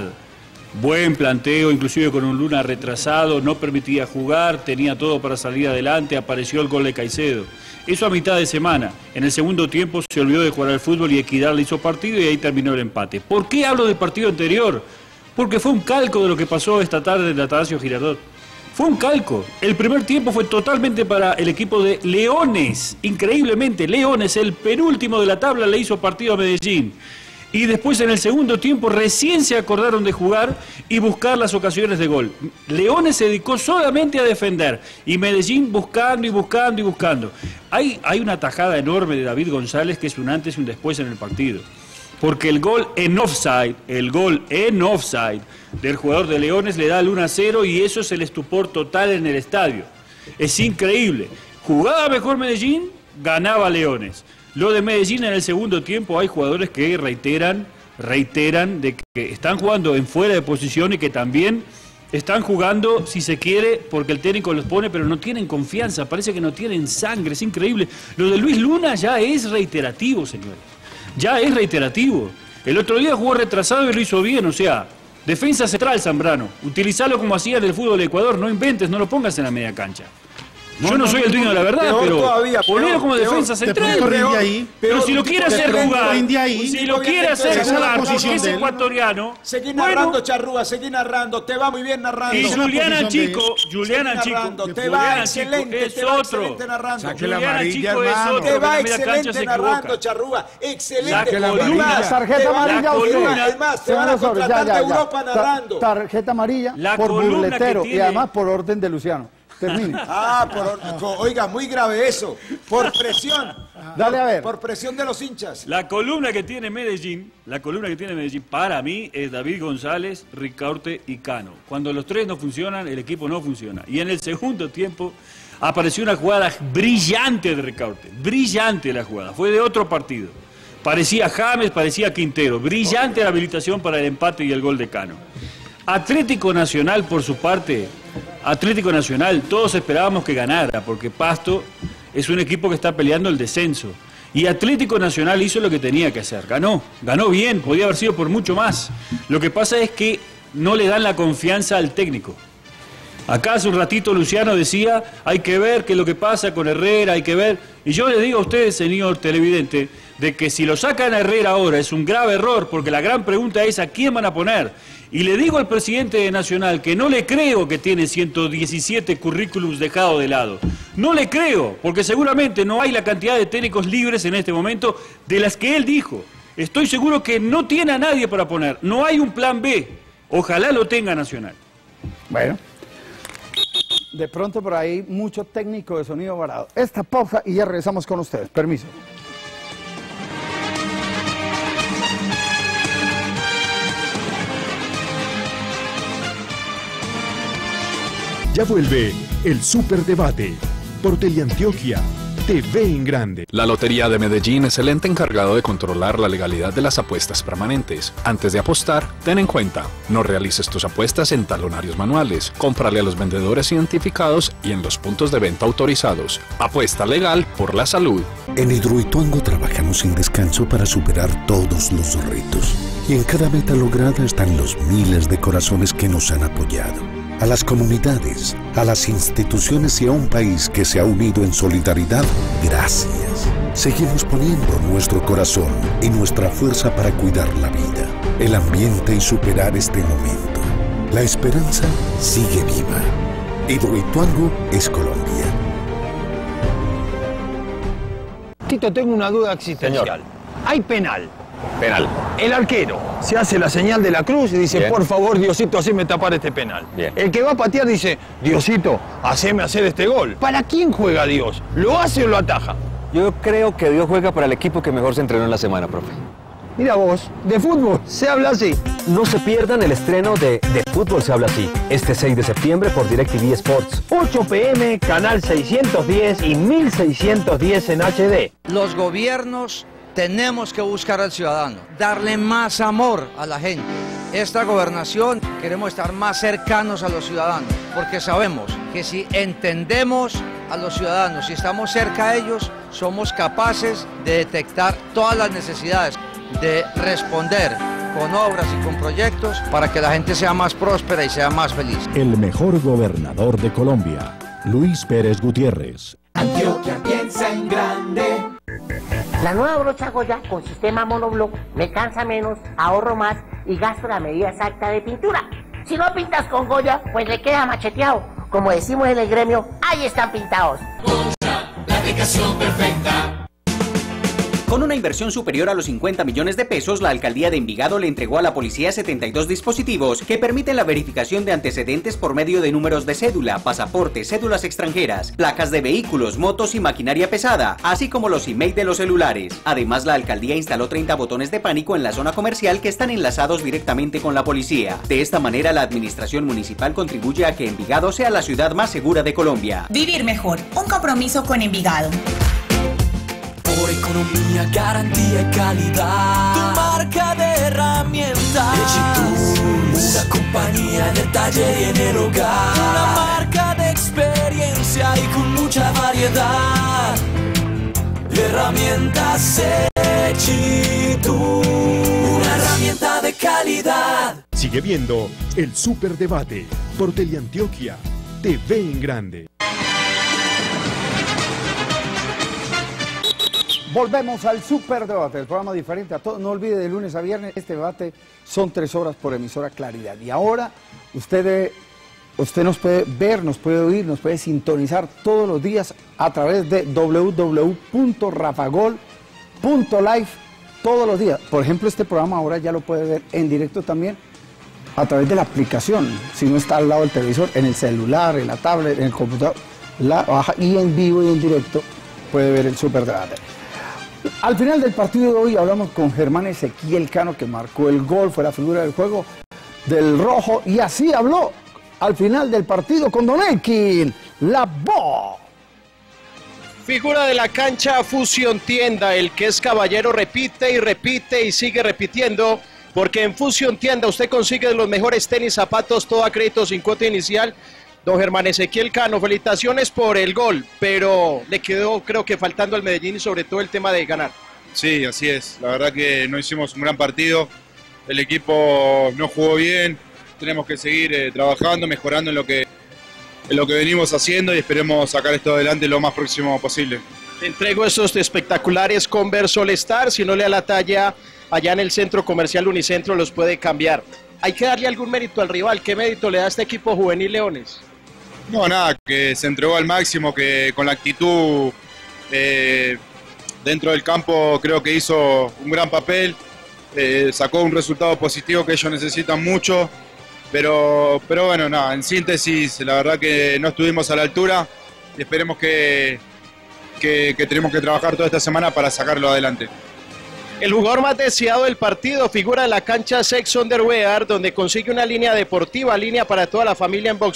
Buen planteo, inclusive con un Luna retrasado, no permitía jugar, tenía todo para salir adelante, apareció el gol de Caicedo. Eso a mitad de semana. En el segundo tiempo se olvidó de jugar al fútbol y Equidad le hizo partido y ahí terminó el empate. ¿Por qué hablo del partido anterior? Porque fue un calco de lo que pasó esta tarde en Atanasio Girardot. Fue un calco. El primer tiempo fue totalmente para el equipo de Leones. Increíblemente, Leones, el penúltimo de la tabla, le hizo partido a Medellín. Y después en el segundo tiempo recién se acordaron de jugar y buscar las ocasiones de gol. Leones se dedicó solamente a defender y Medellín buscando y buscando y buscando. Hay, hay una tajada enorme de David González que es un antes y un después en el partido. Porque el gol en offside, el gol en offside del jugador de Leones le da el uno a cero y eso es el estupor total en el estadio. Es increíble. Jugaba mejor Medellín, ganaba Leones. Lo de Medellín en el segundo tiempo hay jugadores que reiteran, reiteran de que están jugando en fuera de posición y que también están jugando, si se quiere, porque el técnico los pone, pero no tienen confianza, parece que no tienen sangre, es increíble. Lo de Luis Luna ya es reiterativo, señores, ya es reiterativo. El otro día jugó retrasado y lo hizo bien, o sea, defensa central Zambrano, utilizalo como hacía en el fútbol de Ecuador, no inventes, no lo pongas en la media cancha. No, Yo no, no soy el dueño de la verdad, peor pero todavía, ponelo como peor, defensa central. De pronto ahí, pero si lo quiere hacer jugar, ahí, si lo quiere hacer esa es la jugar, posición porque es de él. ecuatoriano. Seguí bueno, narrando, Charrúa, seguí narrando, te va muy bien narrando. y Esa es la Juliana posición de Chico, Juliana Seguí Chico, narrando, te Juliana va Chico excelente, es te va otro. excelente narrando. Saque la Juliana amarilla, Chico es hermano. otro. Te que va en la media cancha excelente se narrando, equivoca. Charrúa. Excelente. Saque la Te amarilla. vas, Tarjeta te vas, amarilla la a usted. columna, es más, te van a Señor Osorio, contratar ya, de ya, ya. Europa Ta- narrando. Tarjeta amarilla La por columna que burletero y tiene- además por orden de Luciano. Termine. Ah, por, por- oiga, muy grave eso. Por presión. Dale a ver. Por presión de los hinchas. La columna que tiene Medellín, la columna que tiene Medellín, para mí es David González, Ricaurte y Cano. Cuando los tres no funcionan, el equipo no funciona. Y en el segundo tiempo apareció una jugada brillante de Ricaurte, brillante la jugada, fue de otro partido. Parecía James, parecía Quintero, brillante la habilitación para el empate y el gol de Cano. Atlético Nacional, por su parte, Atlético Nacional, todos esperábamos que ganara, porque Pasto es un equipo que está peleando el descenso. Y Atlético Nacional hizo lo que tenía que hacer, ganó, ganó bien, podía haber sido por mucho más. Lo que pasa es que no le dan la confianza al técnico. Acá hace un ratito Luciano decía, hay que ver qué es lo que pasa con Herrera, hay que ver. Y yo le digo a usted, señor televidente, de que si lo sacan a Herrera ahora es un grave error, porque la gran pregunta es a quién van a poner. Y le digo al presidente de Nacional que no le creo que tiene ciento diecisiete currículums dejados de lado. No le creo, porque seguramente no hay la cantidad de técnicos libres en este momento de las que él dijo. Estoy seguro que no tiene a nadie para poner. No hay un plan B. Ojalá lo tenga Nacional. Bueno. De pronto por ahí mucho técnico de sonido varado. Esta pausa y ya regresamos con ustedes. Permiso. Ya vuelve el Superdebate por Teleantioquia. T V en grande. La Lotería de Medellín es el ente encargado de controlar la legalidad de las apuestas permanentes. Antes de apostar, ten en cuenta, no realices tus apuestas en talonarios manuales, cómprale a los vendedores identificados y en los puntos de venta autorizados. Apuesta legal por la salud. En Hidroituango trabajamos sin descanso para superar todos los retos. Y en cada meta lograda están los miles de corazones que nos han apoyado. A las comunidades, a las instituciones y a un país que se ha unido en solidaridad, gracias. Seguimos poniendo nuestro corazón y nuestra fuerza para cuidar la vida, el ambiente y superar este momento. La esperanza sigue viva. Hidroituango es Colombia. Tito, tengo una duda existencial. Señor. Hay penal. Penal. El arquero se hace la señal de la cruz y dice, bien, por favor, Diosito, haceme tapar este penal. Bien. El que va a patear dice, Diosito, haceme hacer este gol. ¿Para quién juega Dios? ¿Lo hace o lo ataja? Yo creo que Dios juega para el equipo que mejor se entrenó en la semana, profe. Mira vos, de fútbol se habla así. No se pierdan el estreno de De Fútbol se habla así, este seis de septiembre por DirecTV Sports. ocho pe eme, canal seiscientos diez y mil seiscientos diez en hache de. Los gobiernos tenemos que buscar al ciudadano, darle más amor a la gente. Esta gobernación queremos estar más cercanos a los ciudadanos, porque sabemos que si entendemos a los ciudadanos, si estamos cerca a ellos, somos capaces de detectar todas las necesidades, de responder con obras y con proyectos para que la gente sea más próspera y sea más feliz. El mejor gobernador de Colombia, Luis Pérez Gutiérrez. Antioquia piensa en grande. La nueva brocha Goya con sistema monobloc me cansa menos, ahorro más y gasto la medida exacta de pintura. Si no pintas con Goya, pues le queda macheteado. Como decimos en el gremio, ahí están pintados. Goya, la aplicación perfecta. Con una inversión superior a los cincuenta millones de pesos, la alcaldía de Envigado le entregó a la policía setenta y dos dispositivos que permiten la verificación de antecedentes por medio de números de cédula, pasaporte, cédulas extranjeras, placas de vehículos, motos y maquinaria pesada, así como los emails de los celulares. Además, la alcaldía instaló treinta botones de pánico en la zona comercial que están enlazados directamente con la policía. De esta manera, la administración municipal contribuye a que Envigado sea la ciudad más segura de Colombia. Vivir mejor, un compromiso con Envigado. Por economía, garantía y calidad. Tu marca de herramientas. Echitus, una compañía en el taller y en el hogar. Una marca de experiencia y con mucha variedad. Herramientas Echitus, una herramienta de calidad. Sigue viendo el Superdebate por Teleantioquia, T V en grande. Volvemos al Superdebate, el programa diferente a todos. No olvide, de lunes a viernes, este debate son tres horas por emisora Claridad. Y ahora usted, usted nos puede ver, nos puede oír, nos puede sintonizar todos los días a través de w w w punto rafagol punto live todos los días. Por ejemplo, este programa ahora ya lo puede ver en directo también a través de la aplicación. Si no está al lado del televisor, en el celular, en la tablet, en el computador, la baja y en vivo y en directo puede ver el Superdebate. Al final del partido de hoy hablamos con Germán Ezequiel Cano, que marcó el gol, fue la figura del juego del rojo, y así habló al final del partido con Don Elkin, la voz. Figura de la cancha, Fusion Tienda, el que es caballero repite y repite y sigue repitiendo, porque en Fusion Tienda usted consigue los mejores tenis, zapatos, todo a crédito sin cuota inicial. Don Germán Ezequiel Cano, felicitaciones por el gol, pero le quedó, creo que faltando al Medellín y sobre todo el tema de ganar. Sí, así es. La verdad que no hicimos un gran partido. El equipo no jugó bien. Tenemos que seguir eh, trabajando, mejorando en lo que en lo que venimos haciendo y esperemos sacar esto adelante lo más próximo posible. Te entrego estos espectaculares Converse All Star. Si no le da la talla allá en el centro comercial Unicentro, los puede cambiar. Hay que darle algún mérito al rival. ¿Qué mérito le da a este equipo juvenil Leones? No, nada, que se entregó al máximo, que con la actitud eh, dentro del campo creo que hizo un gran papel, eh, sacó un resultado positivo que ellos necesitan mucho, pero, pero bueno, nada, en síntesis, la verdad que no estuvimos a la altura y esperemos que, que, que tenemos que trabajar toda esta semana para sacarlo adelante. El jugador más deseado del partido, figura de la cancha Sex Underwear, donde consigue una línea deportiva, línea para toda la familia en boxer,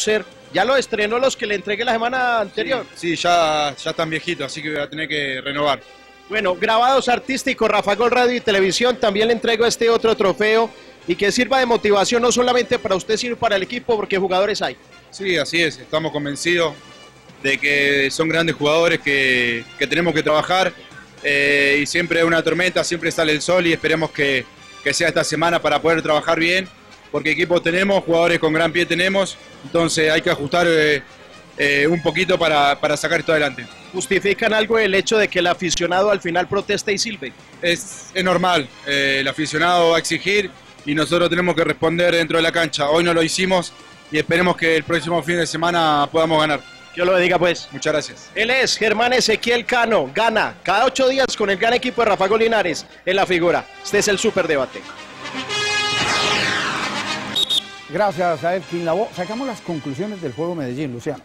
Ya lo estrenó los que le entregué la semana anterior. Sí, sí, ya, ya están viejitos, así que voy a tener que renovar. Bueno, grabados artísticos, Rafa Gol Radio y Televisión, también le entrego este otro trofeo y que sirva de motivación no solamente para usted, sino para el equipo, porque jugadores hay. Sí, así es, estamos convencidos de que son grandes jugadores que, que tenemos que trabajar eh, y siempre hay una tormenta, siempre sale el sol y esperemos que, que sea esta semana para poder trabajar bien, porque equipos tenemos, jugadores con gran pie tenemos, entonces hay que ajustar eh, eh, un poquito para, para sacar esto adelante. ¿Justifican algo el hecho de que el aficionado al final proteste y silbe? Es, es normal, eh, el aficionado va a exigir y nosotros tenemos que responder dentro de la cancha. Hoy no lo hicimos y esperemos que el próximo fin de semana podamos ganar. Que lo bendiga pues. Muchas gracias. Él es Germán Ezequiel Cano, gana cada ocho días con el gran equipo de Rafa Gol Linares en la figura. Este es el Superdebate. Gracias a Edwin Lavoe. Sacamos las conclusiones del juego Medellín, Luciano.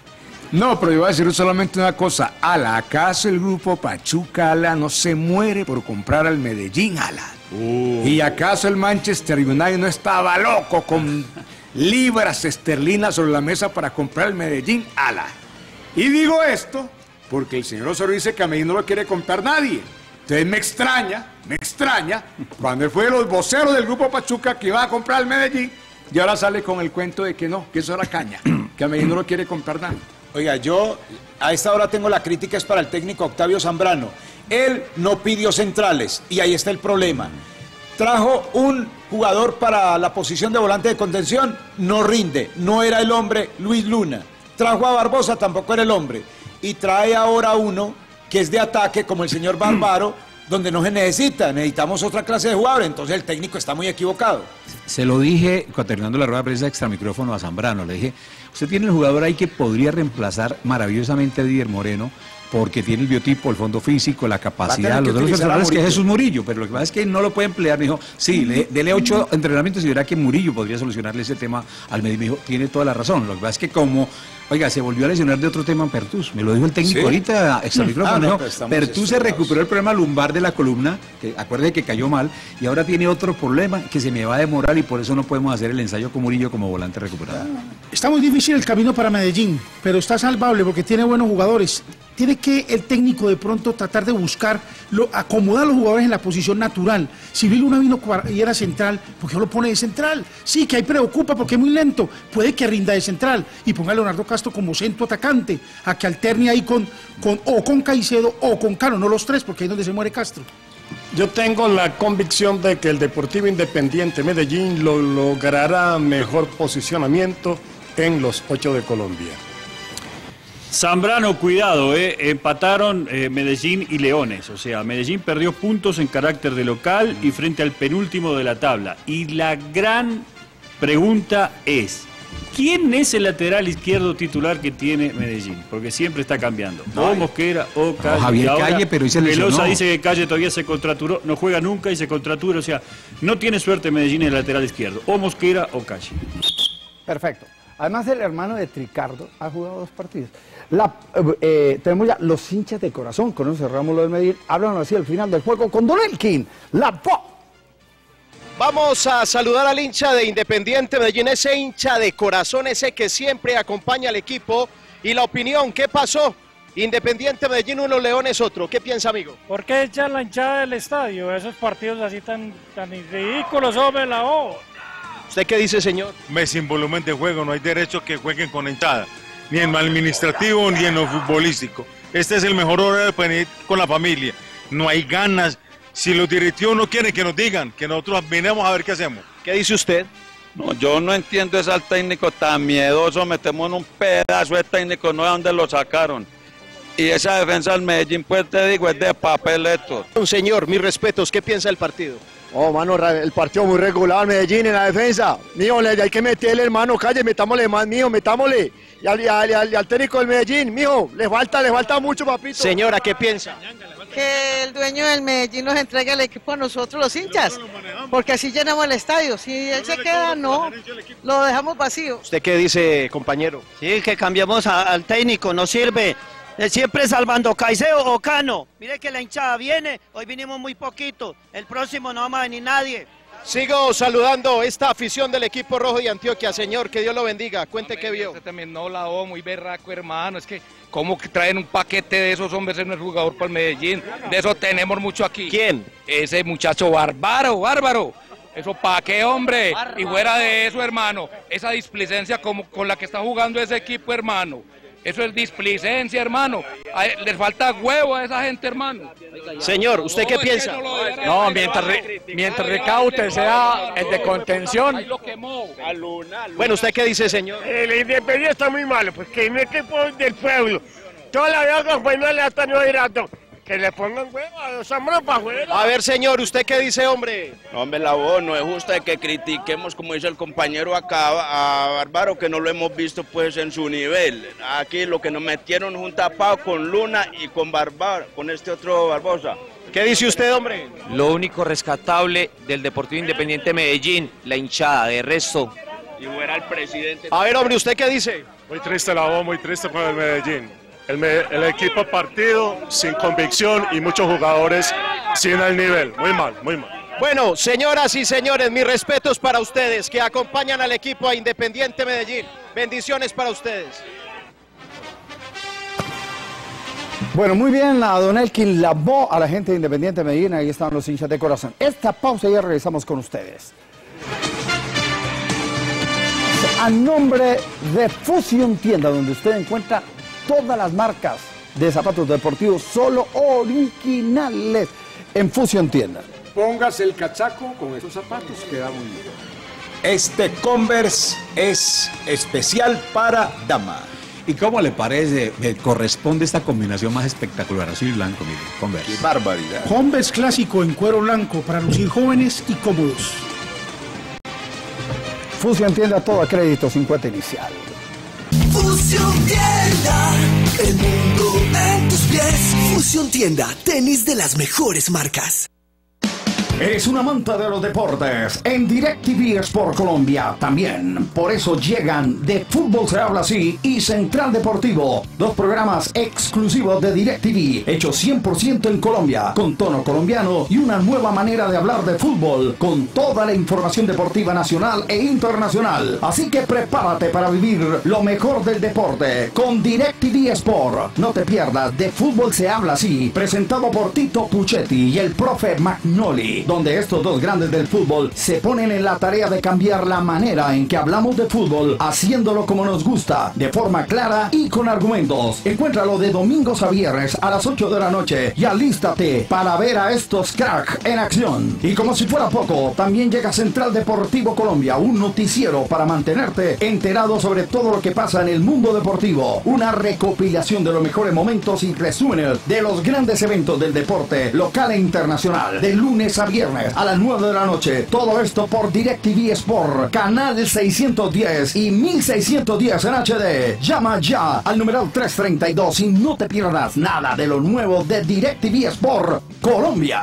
No, pero yo voy a decir solamente una cosa. Ala, ¿acaso el grupo Pachuca Ala no se muere por comprar al Medellín Ala? Uh. ¿Y acaso el Manchester United no estaba loco con libras esterlinas sobre la mesa para comprar el Medellín Ala? Y digo esto porque el señor Osorio dice que a Medellín no lo quiere comprar nadie. Entonces me extraña, me extraña, cuando él fue de los voceros del grupo Pachuca que iba a comprar el Medellín, y ahora sale con el cuento de que no, que eso era caña, que a Medellín no lo quiere comprar nadie. Oiga, yo a esta hora tengo la crítica, es para el técnico Octavio Zambrano. Él no pidió centrales y ahí está el problema. Trajo un jugador para la posición de volante de contención, no rinde, no era el hombre Luis Luna. Trajo a Barbosa, tampoco era el hombre. Y trae ahora uno que es de ataque, como el señor Bárbaro, donde no se necesita, necesitamos otra clase de jugador, entonces el técnico está muy equivocado. Se lo dije, cuando terminando la rueda de prensa extra micrófono a Zambrano, le dije, usted tiene el jugador ahí que podría reemplazar maravillosamente a Didier Moreno, porque tiene el biotipo, el fondo físico, la capacidad, los dos personales, que es Jesús Murillo, pero lo que pasa es que no lo puede emplear. Me dijo, sí, le, dele ocho entrenamientos y verá que Murillo podría solucionarle ese tema al Medellín. Me dijo, tiene toda la razón, lo que pasa es que como, oiga, se volvió a lesionar de otro tema en Pertús, me lo dijo el técnico ¿sí? ahorita, extra micrófono, ah, no, no, Pertús se recuperó el problema lumbar de la columna, que acuérdate que cayó mal, y ahora tiene otro problema que se me va a demorar y por eso no podemos hacer el ensayo con Murillo como volante recuperado. Está muy difícil el camino para Medellín, pero está salvable porque tiene buenos jugadores. Tiene que el técnico de pronto tratar de buscar, lo, acomodar a los jugadores en la posición natural. Si Luis Luna vino y era central, ¿por qué no lo pone de central? Sí, que ahí preocupa porque es muy lento. Puede que rinda de central y ponga a Leonardo Castro como centro atacante, a que alterne ahí con, con o con Caicedo o con Cano, no los tres, porque ahí es donde se muere Castro. Yo tengo la convicción de que el Deportivo Independiente Medellín lo logrará mejor posicionamiento en los ocho de Colombia. Zambrano, cuidado, eh. empataron eh, Medellín y Leones, o sea, Medellín perdió puntos en carácter de local y frente al penúltimo de la tabla. Y la gran pregunta es, ¿quién es el lateral izquierdo titular que tiene Medellín? Porque siempre está cambiando. O Mosquera, o Calle. No, Javier Calle, pero hoy se lesionó. Velosa dice que Calle todavía se contraturó, no juega nunca y se contratura, o sea, no tiene suerte Medellín en el lateral izquierdo, o Mosquera o Calle. Perfecto. Además, el hermano de Tricardo ha jugado dos partidos. La, eh, tenemos ya los hinchas de corazón, con eso cerramos lo del Medellín. Hablan así al final del juego con Don Elkin, la po. Vamos a saludar al hincha de Independiente Medellín, ese hincha de corazón, ese que siempre acompaña al equipo. Y la opinión, ¿qué pasó? Independiente Medellín uno, Leones otro. ¿Qué piensa, amigo? ¿Por qué echan la hinchada del estadio? Esos partidos así tan, tan ridículos, hombre, la O. ¿Usted qué dice, señor? Me sin volumen de juego, no hay derecho que jueguen con hinchada, ni en lo administrativo ni en lo futbolístico. Este es el mejor horario para venir con la familia. No hay ganas. Si los directivos no quieren que nos digan, que nosotros venimos a ver qué hacemos. ¿Qué dice usted? No, yo no entiendo ese al técnico tan miedoso, metemos en un pedazo de técnico, no sé dónde lo sacaron. Y esa defensa del Medellín, pues te digo, es de papel esto. Un señor, mis respetos, ¿qué piensa del partido? Oh, mano, el partido muy regular, Medellín en la defensa. Mijo, le hay que meterle, hermano, calle, metámosle más, mijo, metámosle. Y al, y al, y al, y al técnico del Medellín, mijo, le falta, le falta mucho, papito. Señora, ¿qué piensa? Que el dueño del Medellín nos entregue el equipo a nosotros, los hinchas, porque así llenamos el estadio. Si él se queda, no, lo dejamos vacío. ¿Usted qué dice, compañero? Sí, que cambiamos a, al técnico, no sirve. Siempre salvando Caicedo o Cano. Mire que la hinchada viene, hoy vinimos muy poquito, el próximo no vamos a venir nadie. Sigo saludando esta afición del equipo rojo de Antioquia. Señor, que Dios lo bendiga. Cuente qué vio. Usted también no la O, muy berraco, hermano. Es que, ¿cómo que traen un paquete de esos hombres en el jugador para el Medellín? De eso tenemos mucho aquí. ¿Quién? Ese muchacho bárbaro, bárbaro. Eso pa' qué, hombre. Bárbaro. Y fuera de eso, hermano, esa displicencia como con la que está jugando ese equipo, hermano. Eso es displicencia, hermano. Les falta huevo a esa gente, hermano. Señor, ¿usted qué piensa? No, mientras, re, mientras Recaute sea el de contención. Bueno, ¿usted qué dice, señor? El Independiente está muy malo, pues que mi equipo del pueblo. Toda la vida que fue no le hasta no rato. Que le pongan huevo a los hombres para afuera. A ver, señor, ¿usted qué dice, hombre? No, hombre, la voz, no es justa que critiquemos, como dice el compañero acá, a Bárbaro, que no lo hemos visto pues en su nivel. Aquí lo que nos metieron es un tapado con Luna y con Bárbaro, con este otro Barbosa. ¿Qué dice usted, hombre? Lo único rescatable del Deportivo Independiente Medellín, la hinchada, de resto. Y fuera el presidente. A ver, hombre, ¿usted qué dice? Muy triste la voz, muy triste con el Medellín. El, el equipo partido sin convicción y muchos jugadores sin el nivel. Muy mal, muy mal. Bueno, señoras y señores, mis respetos para ustedes que acompañan al equipo a Independiente Medellín. Bendiciones para ustedes. Bueno, muy bien, a Don Elkin lavó a la gente de Independiente Medellín. Ahí están los hinchas de corazón. Esta pausa y ya regresamos con ustedes. A nombre de Fusion Tienda, donde usted encuentra todas las marcas de zapatos deportivos, solo originales en Fusion Tienda. Póngase el cachaco con esos zapatos, queda muy bien. Este Converse es especial para dama. ¿Y cómo le parece? Me corresponde esta combinación más espectacular, azul y blanco, mire, Converse. Qué barbaridad. Converse clásico en cuero blanco para lucir jóvenes y cómodos. Fusion Tienda, todo a crédito sin cuota inicial. Fusion Tienda, el mundo en tus pies. Fusion Tienda, tenis de las mejores marcas. Eres un amante de los deportes. En DirecTV Sport Colombia también. Por eso llegan De Fútbol Se Habla Así y Central Deportivo. Dos programas exclusivos de DirecTV, hechos cien por ciento en Colombia, con tono colombiano y una nueva manera de hablar de fútbol, con toda la información deportiva nacional e internacional. Así que prepárate para vivir lo mejor del deporte con DirecTV Sport. No te pierdas De Fútbol Se Habla Así, presentado por Tito Puchetti y el profe Magnoli, donde estos dos grandes del fútbol se ponen en la tarea de cambiar la manera en que hablamos de fútbol, haciéndolo como nos gusta, de forma clara y con argumentos. Encuéntralo de domingos a viernes a las ocho de la noche y alístate para ver a estos cracks en acción. Y como si fuera poco, también llega Central Deportivo Colombia, un noticiero para mantenerte enterado sobre todo lo que pasa en el mundo deportivo. Una recopilación de los mejores momentos y resúmenes de los grandes eventos del deporte local e internacional, de lunes a viernes a las nueve de la noche. Todo esto por DirecTV Sport, canal seiscientos diez y mil seiscientos diez en H D. Llama ya al numeral trescientos treinta y dos y no te pierdas nada de lo nuevo de DirecTV Sport Colombia.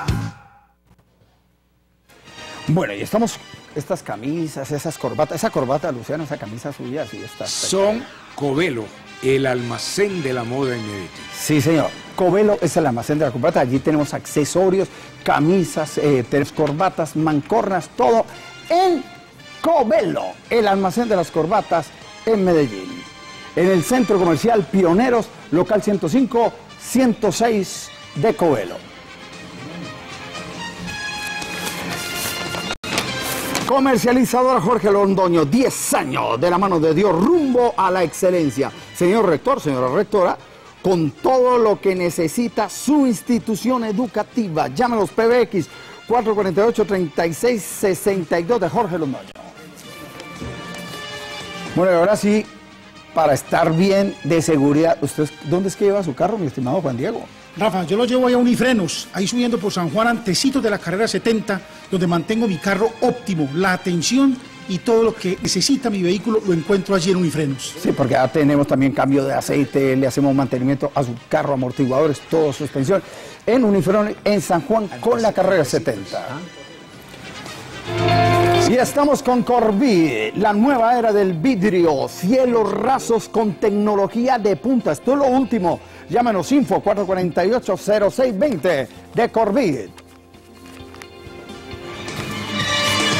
Bueno, y estamos, estas camisas, esas corbatas, esa corbata, Luciano, esa camisa suya, así está. Son Covelo, el almacén de la moda en Medellín. Sí, señor. Covelo es el almacén de la corbata. Allí tenemos accesorios, camisas, eh, tenemos corbatas, mancornas, todo en Covelo, el almacén de las corbatas en Medellín. En el Centro Comercial Pioneros, local ciento cinco, ciento seis de Covelo. Comercializadora Jorge Londoño, diez años de la mano de Dios, rumbo a la excelencia. Señor rector, señora rectora, con todo lo que necesita su institución educativa. Llámenos P B X cuatro cuatro ocho, tres seis seis dos de Jorge Londoño. Bueno, y ahora sí, para estar bien de seguridad, ¿usted dónde es que lleva su carro, mi estimado Juan Diego? Rafa, yo lo llevo ahí a Unifrenos, ahí subiendo por San Juan, antecitos de la carrera setenta, donde mantengo mi carro óptimo, la atención y todo lo que necesita mi vehículo lo encuentro allí en Unifrenos. Sí, porque ya tenemos también cambio de aceite, le hacemos mantenimiento a su carro, amortiguadores, todo, suspensión, en Unifrenos, en San Juan, con la carrera setenta. Y estamos con Corby, la nueva era del vidrio, cielos rasos con tecnología de punta. Esto es lo último. Llámenos info cuatro cuatro ocho, cero seis dos cero de Corby.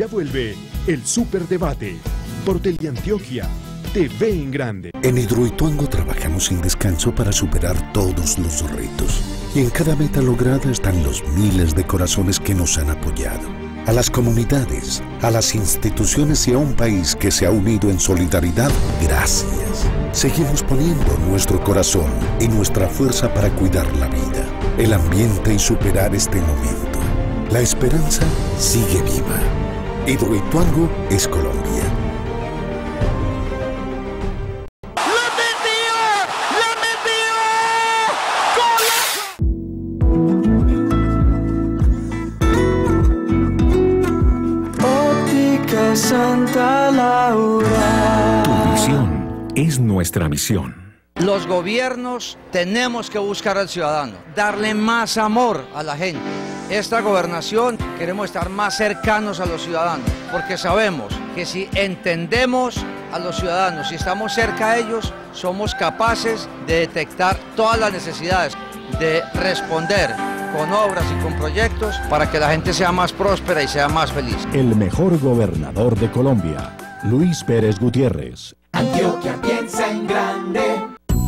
Ya vuelve el Superdebate por Teleantioquia, T V en Grande. En Hidroituango trabajamos sin descanso para superar todos los retos. Y en cada meta lograda están los miles de corazones que nos han apoyado. A las comunidades, a las instituciones y a un país que se ha unido en solidaridad, gracias. Seguimos poniendo nuestro corazón y nuestra fuerza para cuidar la vida, el ambiente y superar este momento. La esperanza sigue viva. Hidroituango es Colombia. Santa Laura. Tu visión es nuestra misión. Los gobiernos tenemos que buscar al ciudadano, darle más amor a la gente. Esta gobernación queremos estar más cercanos a los ciudadanos, porque sabemos que si entendemos a los ciudadanos, si estamos cerca a ellos, somos capaces de detectar todas las necesidades, de responder con obras y con proyectos para que la gente sea más próspera y sea más feliz. El mejor gobernador de Colombia, Luis Pérez Gutiérrez. Antioquia piensa en grande.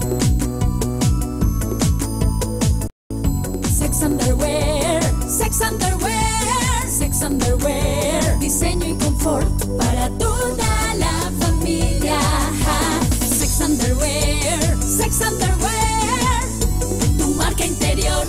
Sex Underwear, Sex Underwear, Sex Underwear. Diseño y confort para toda la familia. Sex Underwear, Sex Underwear. Tu marca interior.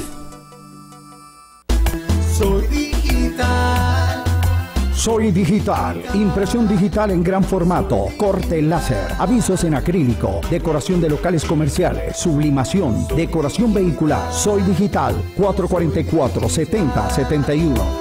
Soy digital. Soy Digital, impresión digital en gran formato, corte láser, avisos en acrílico, decoración de locales comerciales, sublimación, decoración vehicular. Soy Digital, cuatro cuatro cuatro, setenta setenta y uno.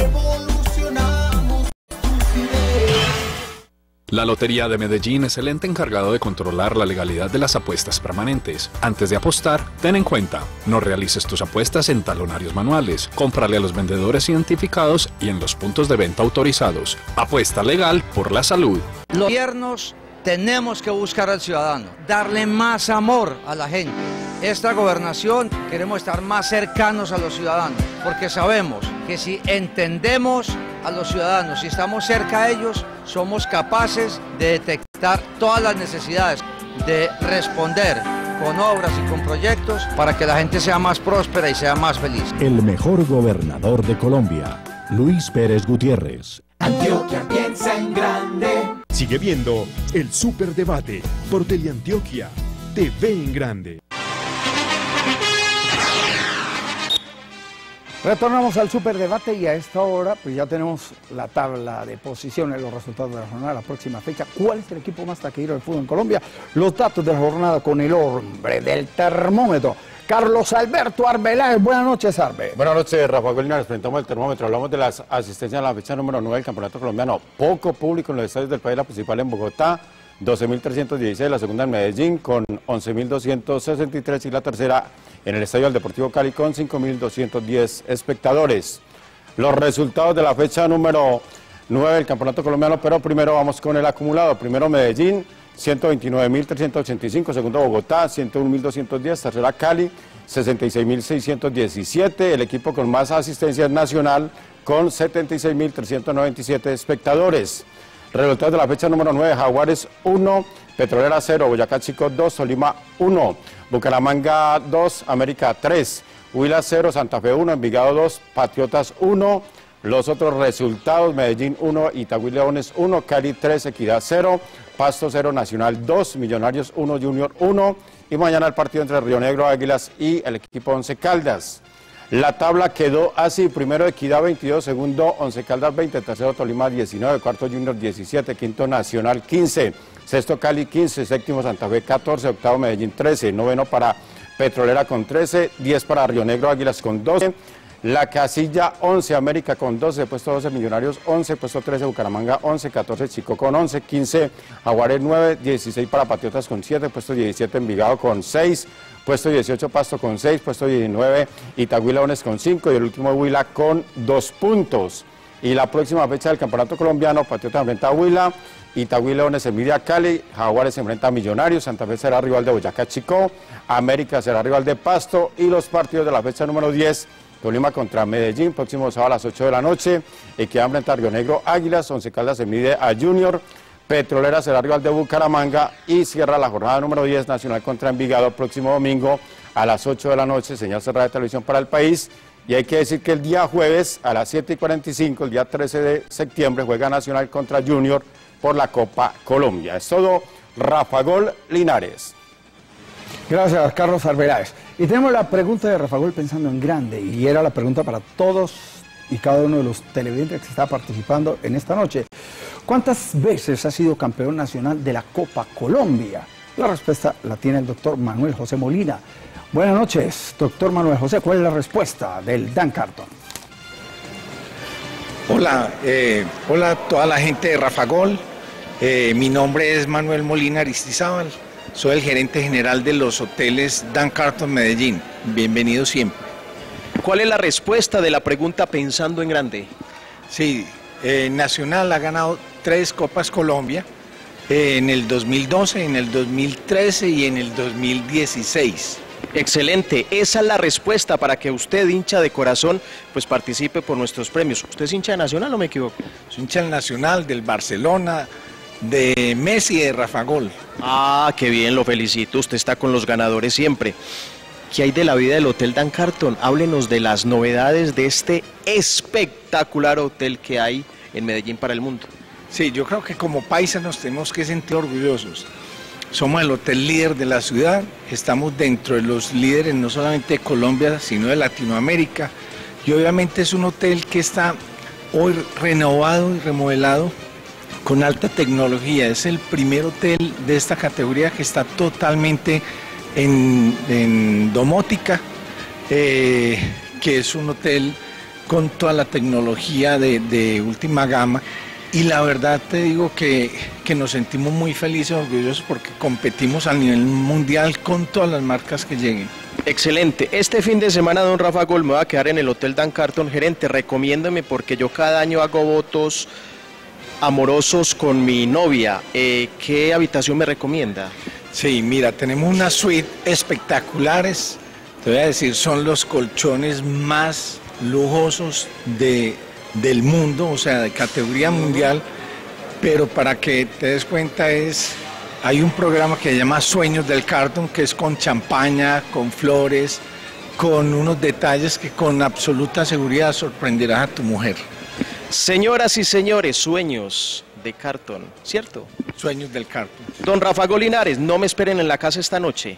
La Lotería de Medellín es el ente encargado de controlar la legalidad de las apuestas permanentes. Antes de apostar, ten en cuenta, no realices tus apuestas en talonarios manuales, cómprale a los vendedores identificados y en los puntos de venta autorizados. Apuesta legal por la salud. Los gobiernos tenemos que buscar al ciudadano, darle más amor a la gente. Esta gobernación queremos estar más cercanos a los ciudadanos, porque sabemos que si entendemos a los ciudadanos, si estamos cerca a ellos, somos capaces de detectar todas las necesidades, de responder con obras y con proyectos para que la gente sea más próspera y sea más feliz. El mejor gobernador de Colombia, Luis Pérez Gutiérrez. Antioquia piensa en grande. Sigue viendo el Superdebate por Teleantioquia, T V en Grande. Retornamos al Superdebate y a esta hora pues ya tenemos la tabla de posiciones, los resultados de la jornada, la próxima fecha. ¿Cuál es el equipo más taquillero del fútbol en Colombia? Los datos de la jornada con el hombre del termómetro, Carlos Alberto Arbeláez. Buenas noches, Arbe. Buenas noches, Rafa Golina. Les presentamos el termómetro. Hablamos de las asistencias a la fecha número nueve del Campeonato Colombiano. Poco público en los estadios del país, la principal en Bogotá, doce mil trescientos dieciséis, la segunda en Medellín con once mil doscientos sesenta y tres y la tercera en el Estadio del Deportivo Cali con cinco mil doscientos diez espectadores. Los resultados de la fecha número nueve del Campeonato Colombiano, pero primero vamos con el acumulado. Primero Medellín, ciento veintinueve mil trescientos ochenta y cinco, segundo Bogotá, ciento uno mil doscientos diez, tercera Cali, sesenta y seis mil seiscientos diecisiete, el equipo con más asistencias Nacional con setenta y seis mil trescientos noventa y siete espectadores. Resultados de la fecha número nueve, Jaguares uno, Petrolera cero, Boyacá Chico dos, Tolima uno, Bucaramanga dos, América tres, Huila cero, Santa Fe uno, Envigado dos, Patriotas uno. Los otros resultados, Medellín uno, Itagüí Leones uno, Cali tres, Equidad cero, Pasto cero, Nacional dos, Millonarios uno, Junior uno. Y mañana el partido entre Río Negro, Águilas y el equipo Once Caldas. La tabla quedó así: primero Equidad veintidós, segundo Once Caldas veinte, tercero Tolima diecinueve, cuarto Junior diecisiete, quinto Nacional quince, sexto Cali quince, séptimo Santa Fe catorce, octavo Medellín trece, noveno para Petrolera con trece, diez para Río Negro, Águilas con doce, la casilla once, América con doce, puesto doce Millonarios once, puesto trece Bucaramanga once, catorce Chico con once, quince Jaguares nueve, dieciséis para Patriotas con siete, puesto diecisiete Envigado con seis, puesto dieciocho Pasto con seis, puesto diecinueve Itagüí Leones con cinco y el último Huila con dos puntos. Y la próxima fecha del Campeonato Colombiano, Patriotas enfrenta a Huila, Itagüí Leones envidia a Cali, Jaguares enfrenta a Millonarios, Santa Fe será rival de Boyacá Chico, América será rival de Pasto y los partidos de la fecha número diez, Tolima contra Medellín, próximo sábado a las ocho de la noche. Equidad frente a Río Negro Águilas, Once Caldas se mide a Junior, Petrolera será rival de Bucaramanga y cierra la jornada número diez, Nacional contra Envigado, próximo domingo a las ocho de la noche, señal cerrada de televisión para el país. Y hay que decir que el día jueves a las siete y cuarenta y cinco, el día trece de septiembre, juega Nacional contra Junior por la Copa Colombia. Es todo, Rafa Gol Linares. Gracias, Carlos Arbeláez. Y tenemos la pregunta de Rafa Gol pensando en grande, y era la pregunta para todos y cada uno de los televidentes que está participando en esta noche. ¿Cuántas veces ha sido campeón nacional de la Copa Colombia? La respuesta la tiene el doctor Manuel José Molina. Buenas noches, doctor Manuel José. ¿Cuál es la respuesta del Dan Carton? Hola, eh, hola a toda la gente de Rafa Gol. Eh, mi nombre es Manuel Molina Aristizábal. Soy el gerente general de los hoteles Dan Carton Medellín. Bienvenido siempre. ¿Cuál es la respuesta de la pregunta pensando en grande? Sí, eh, Nacional ha ganado tres Copas Colombia eh, en el dos mil doce, en el dos mil trece y en el dos mil dieciséis. Excelente, esa es la respuesta para que usted, hincha de corazón, pues participe por nuestros premios. ¿Usted es hincha de Nacional o me equivoco? Soy hincha del Nacional, del Barcelona, de Messi y de Rafa Gol. Ah, qué bien, lo felicito, usted está con los ganadores siempre. ¿Qué hay de la vida del Hotel Dan Carton? Háblenos de las novedades de este espectacular hotel que hay en Medellín para el mundo. Sí, yo creo que como paisas nos tenemos que sentir orgullosos. Somos el hotel líder de la ciudad, estamos dentro de los líderes no solamente de Colombia, sino de Latinoamérica. Y obviamente es un hotel que está hoy renovado y remodelado con alta tecnología. Es el primer hotel de esta categoría que está totalmente en, en domótica, eh, que es un hotel con toda la tecnología de, de última gama. Y la verdad te digo que, que nos sentimos muy felices y orgullosos porque competimos a nivel mundial con todas las marcas que lleguen. Excelente. Este fin de semana, don Rafa Gol, me voy a quedar en el Hotel Dan Carton. Gerente, recomiéndeme porque yo cada año hago votos amorosos con mi novia. Eh, ¿Qué habitación me recomienda? Sí, mira, tenemos unas suites espectaculares. Te voy a decir, son los colchones más lujosos de... del mundo, o sea, de categoría mundial, pero para que te des cuenta es, hay un programa que se llama Sueños del Carton, que es con champaña, con flores, con unos detalles que con absoluta seguridad sorprenderás a tu mujer. Señoras y señores, Sueños de Carton, ¿cierto? Sueños del Carton. Don Rafa Gol Linares, no me esperen en la casa esta noche.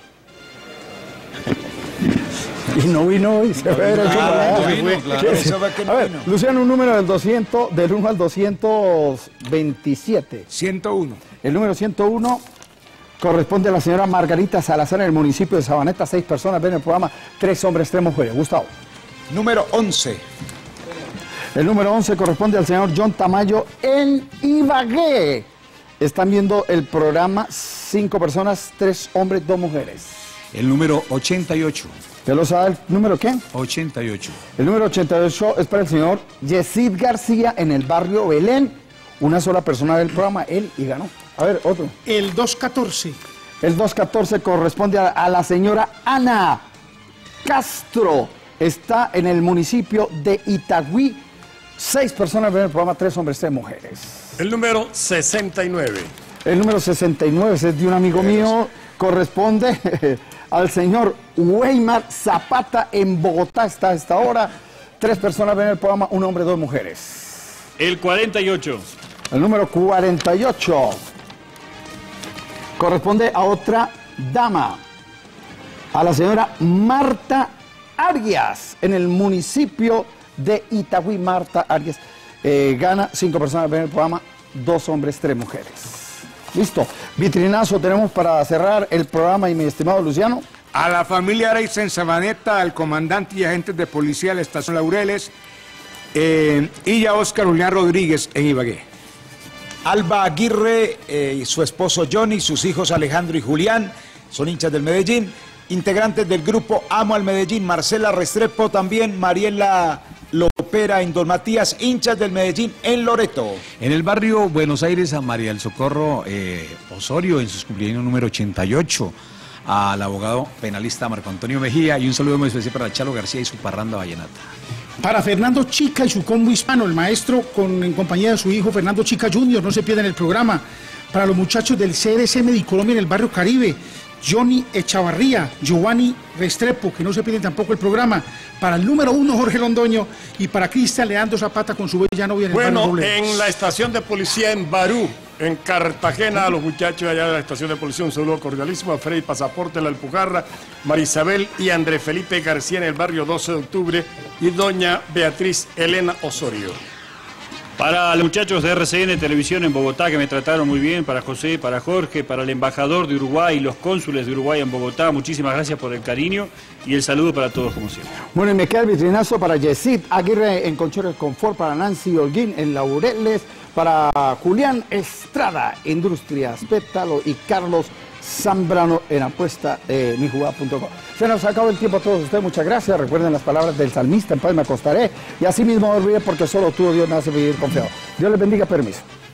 Y no vino hoy, se ve. A ver, Luciano, un número del doscientos, del uno al doscientos veintisiete. ciento uno. El número ciento uno corresponde a la señora Margarita Salazar en el municipio de Sabaneta. Seis personas ven el programa, tres hombres, tres mujeres. Gustavo. Número once. El número once corresponde al señor John Tamayo en Ibagué. Están viendo el programa, cinco personas, tres hombres, dos mujeres. El número ochenta y ocho. ¿Te lo sabe el número qué? ochenta y ocho. El número ochenta y ocho es para el señor Yesid García en el barrio Belén. Una sola persona del programa, él, y ganó. A ver, otro. El doscientos catorce. El doscientos catorce corresponde a, a la señora Ana Castro. Está en el municipio de Itagüí. Seis personas ven el programa, tres hombres, tres mujeres. El número sesenta y nueve. El número sesenta y nueve es de un amigo mío. Corresponde al señor Weimar Zapata en Bogotá. Está a esta hora. Tres personas ven el programa, un hombre, dos mujeres. El cuarenta y ocho. El número cuarenta y ocho corresponde a otra dama, a la señora Marta Arias, en el municipio de Itagüí. Marta Arias eh, gana, cinco personas ven el programa, dos hombres, tres mujeres. Listo. Vitrinazo tenemos para cerrar el programa, y mi estimado Luciano. A la familia Areis en Sabaneta, al comandante y agentes de policía de la estación Laureles, eh, y a Oscar Julián Rodríguez en Ibagué. Alba Aguirre eh, y su esposo Johnny, sus hijos Alejandro y Julián, son hinchas del Medellín. Integrantes del grupo Amo al Medellín, Marcela Restrepo también, Mariela Lopera en Don Matías, hinchas del Medellín en Loreto. En el barrio Buenos Aires, a María del Socorro eh, Osorio, en su cumpleaños número ochenta y ocho. al abogado penalista Marco Antonio Mejía y un saludo muy especial para Chalo García y su parranda vallenata. Para Fernando Chica y su combo hispano, el maestro con, en compañía de su hijo Fernando Chica junior, no se pierdan el programa. Para los muchachos del C D C Medicolombia en el barrio Caribe, Johnny Echavarría, Giovanni Restrepo, que no se pierden tampoco el programa. Para el número uno, Jorge Londoño, y para Cristian Leandro Zapata con su bella novia en el barrio Bueno, Robledo. en la estación de policía en Barú, en Cartagena, a los muchachos allá de la estación de policía, un saludo cordialísimo a Freddy Pasaporte, La Alpujarra, Marisabel y André Felipe García en el barrio doce de octubre y doña Beatriz Elena Osorio. Para los muchachos de R C N Televisión en Bogotá, que me trataron muy bien, para José, para Jorge, para el embajador de Uruguay y los cónsules de Uruguay en Bogotá, muchísimas gracias por el cariño y el saludo para todos como siempre. Bueno, y me queda el vitrinazo para Yesid Aguirre en Conchores Confort, para Nancy Holguín en Laureles, para Julián Estrada, Industrias Pétalo y Carlos Zambrano en apuesta de mi jugada punto com. Se nos acabó el tiempo a todos ustedes, muchas gracias. Recuerden las palabras del salmista, en paz me acostaré y así mismo dormiré porque solo tú, Dios, me hace vivir confiado. Dios les bendiga, permiso.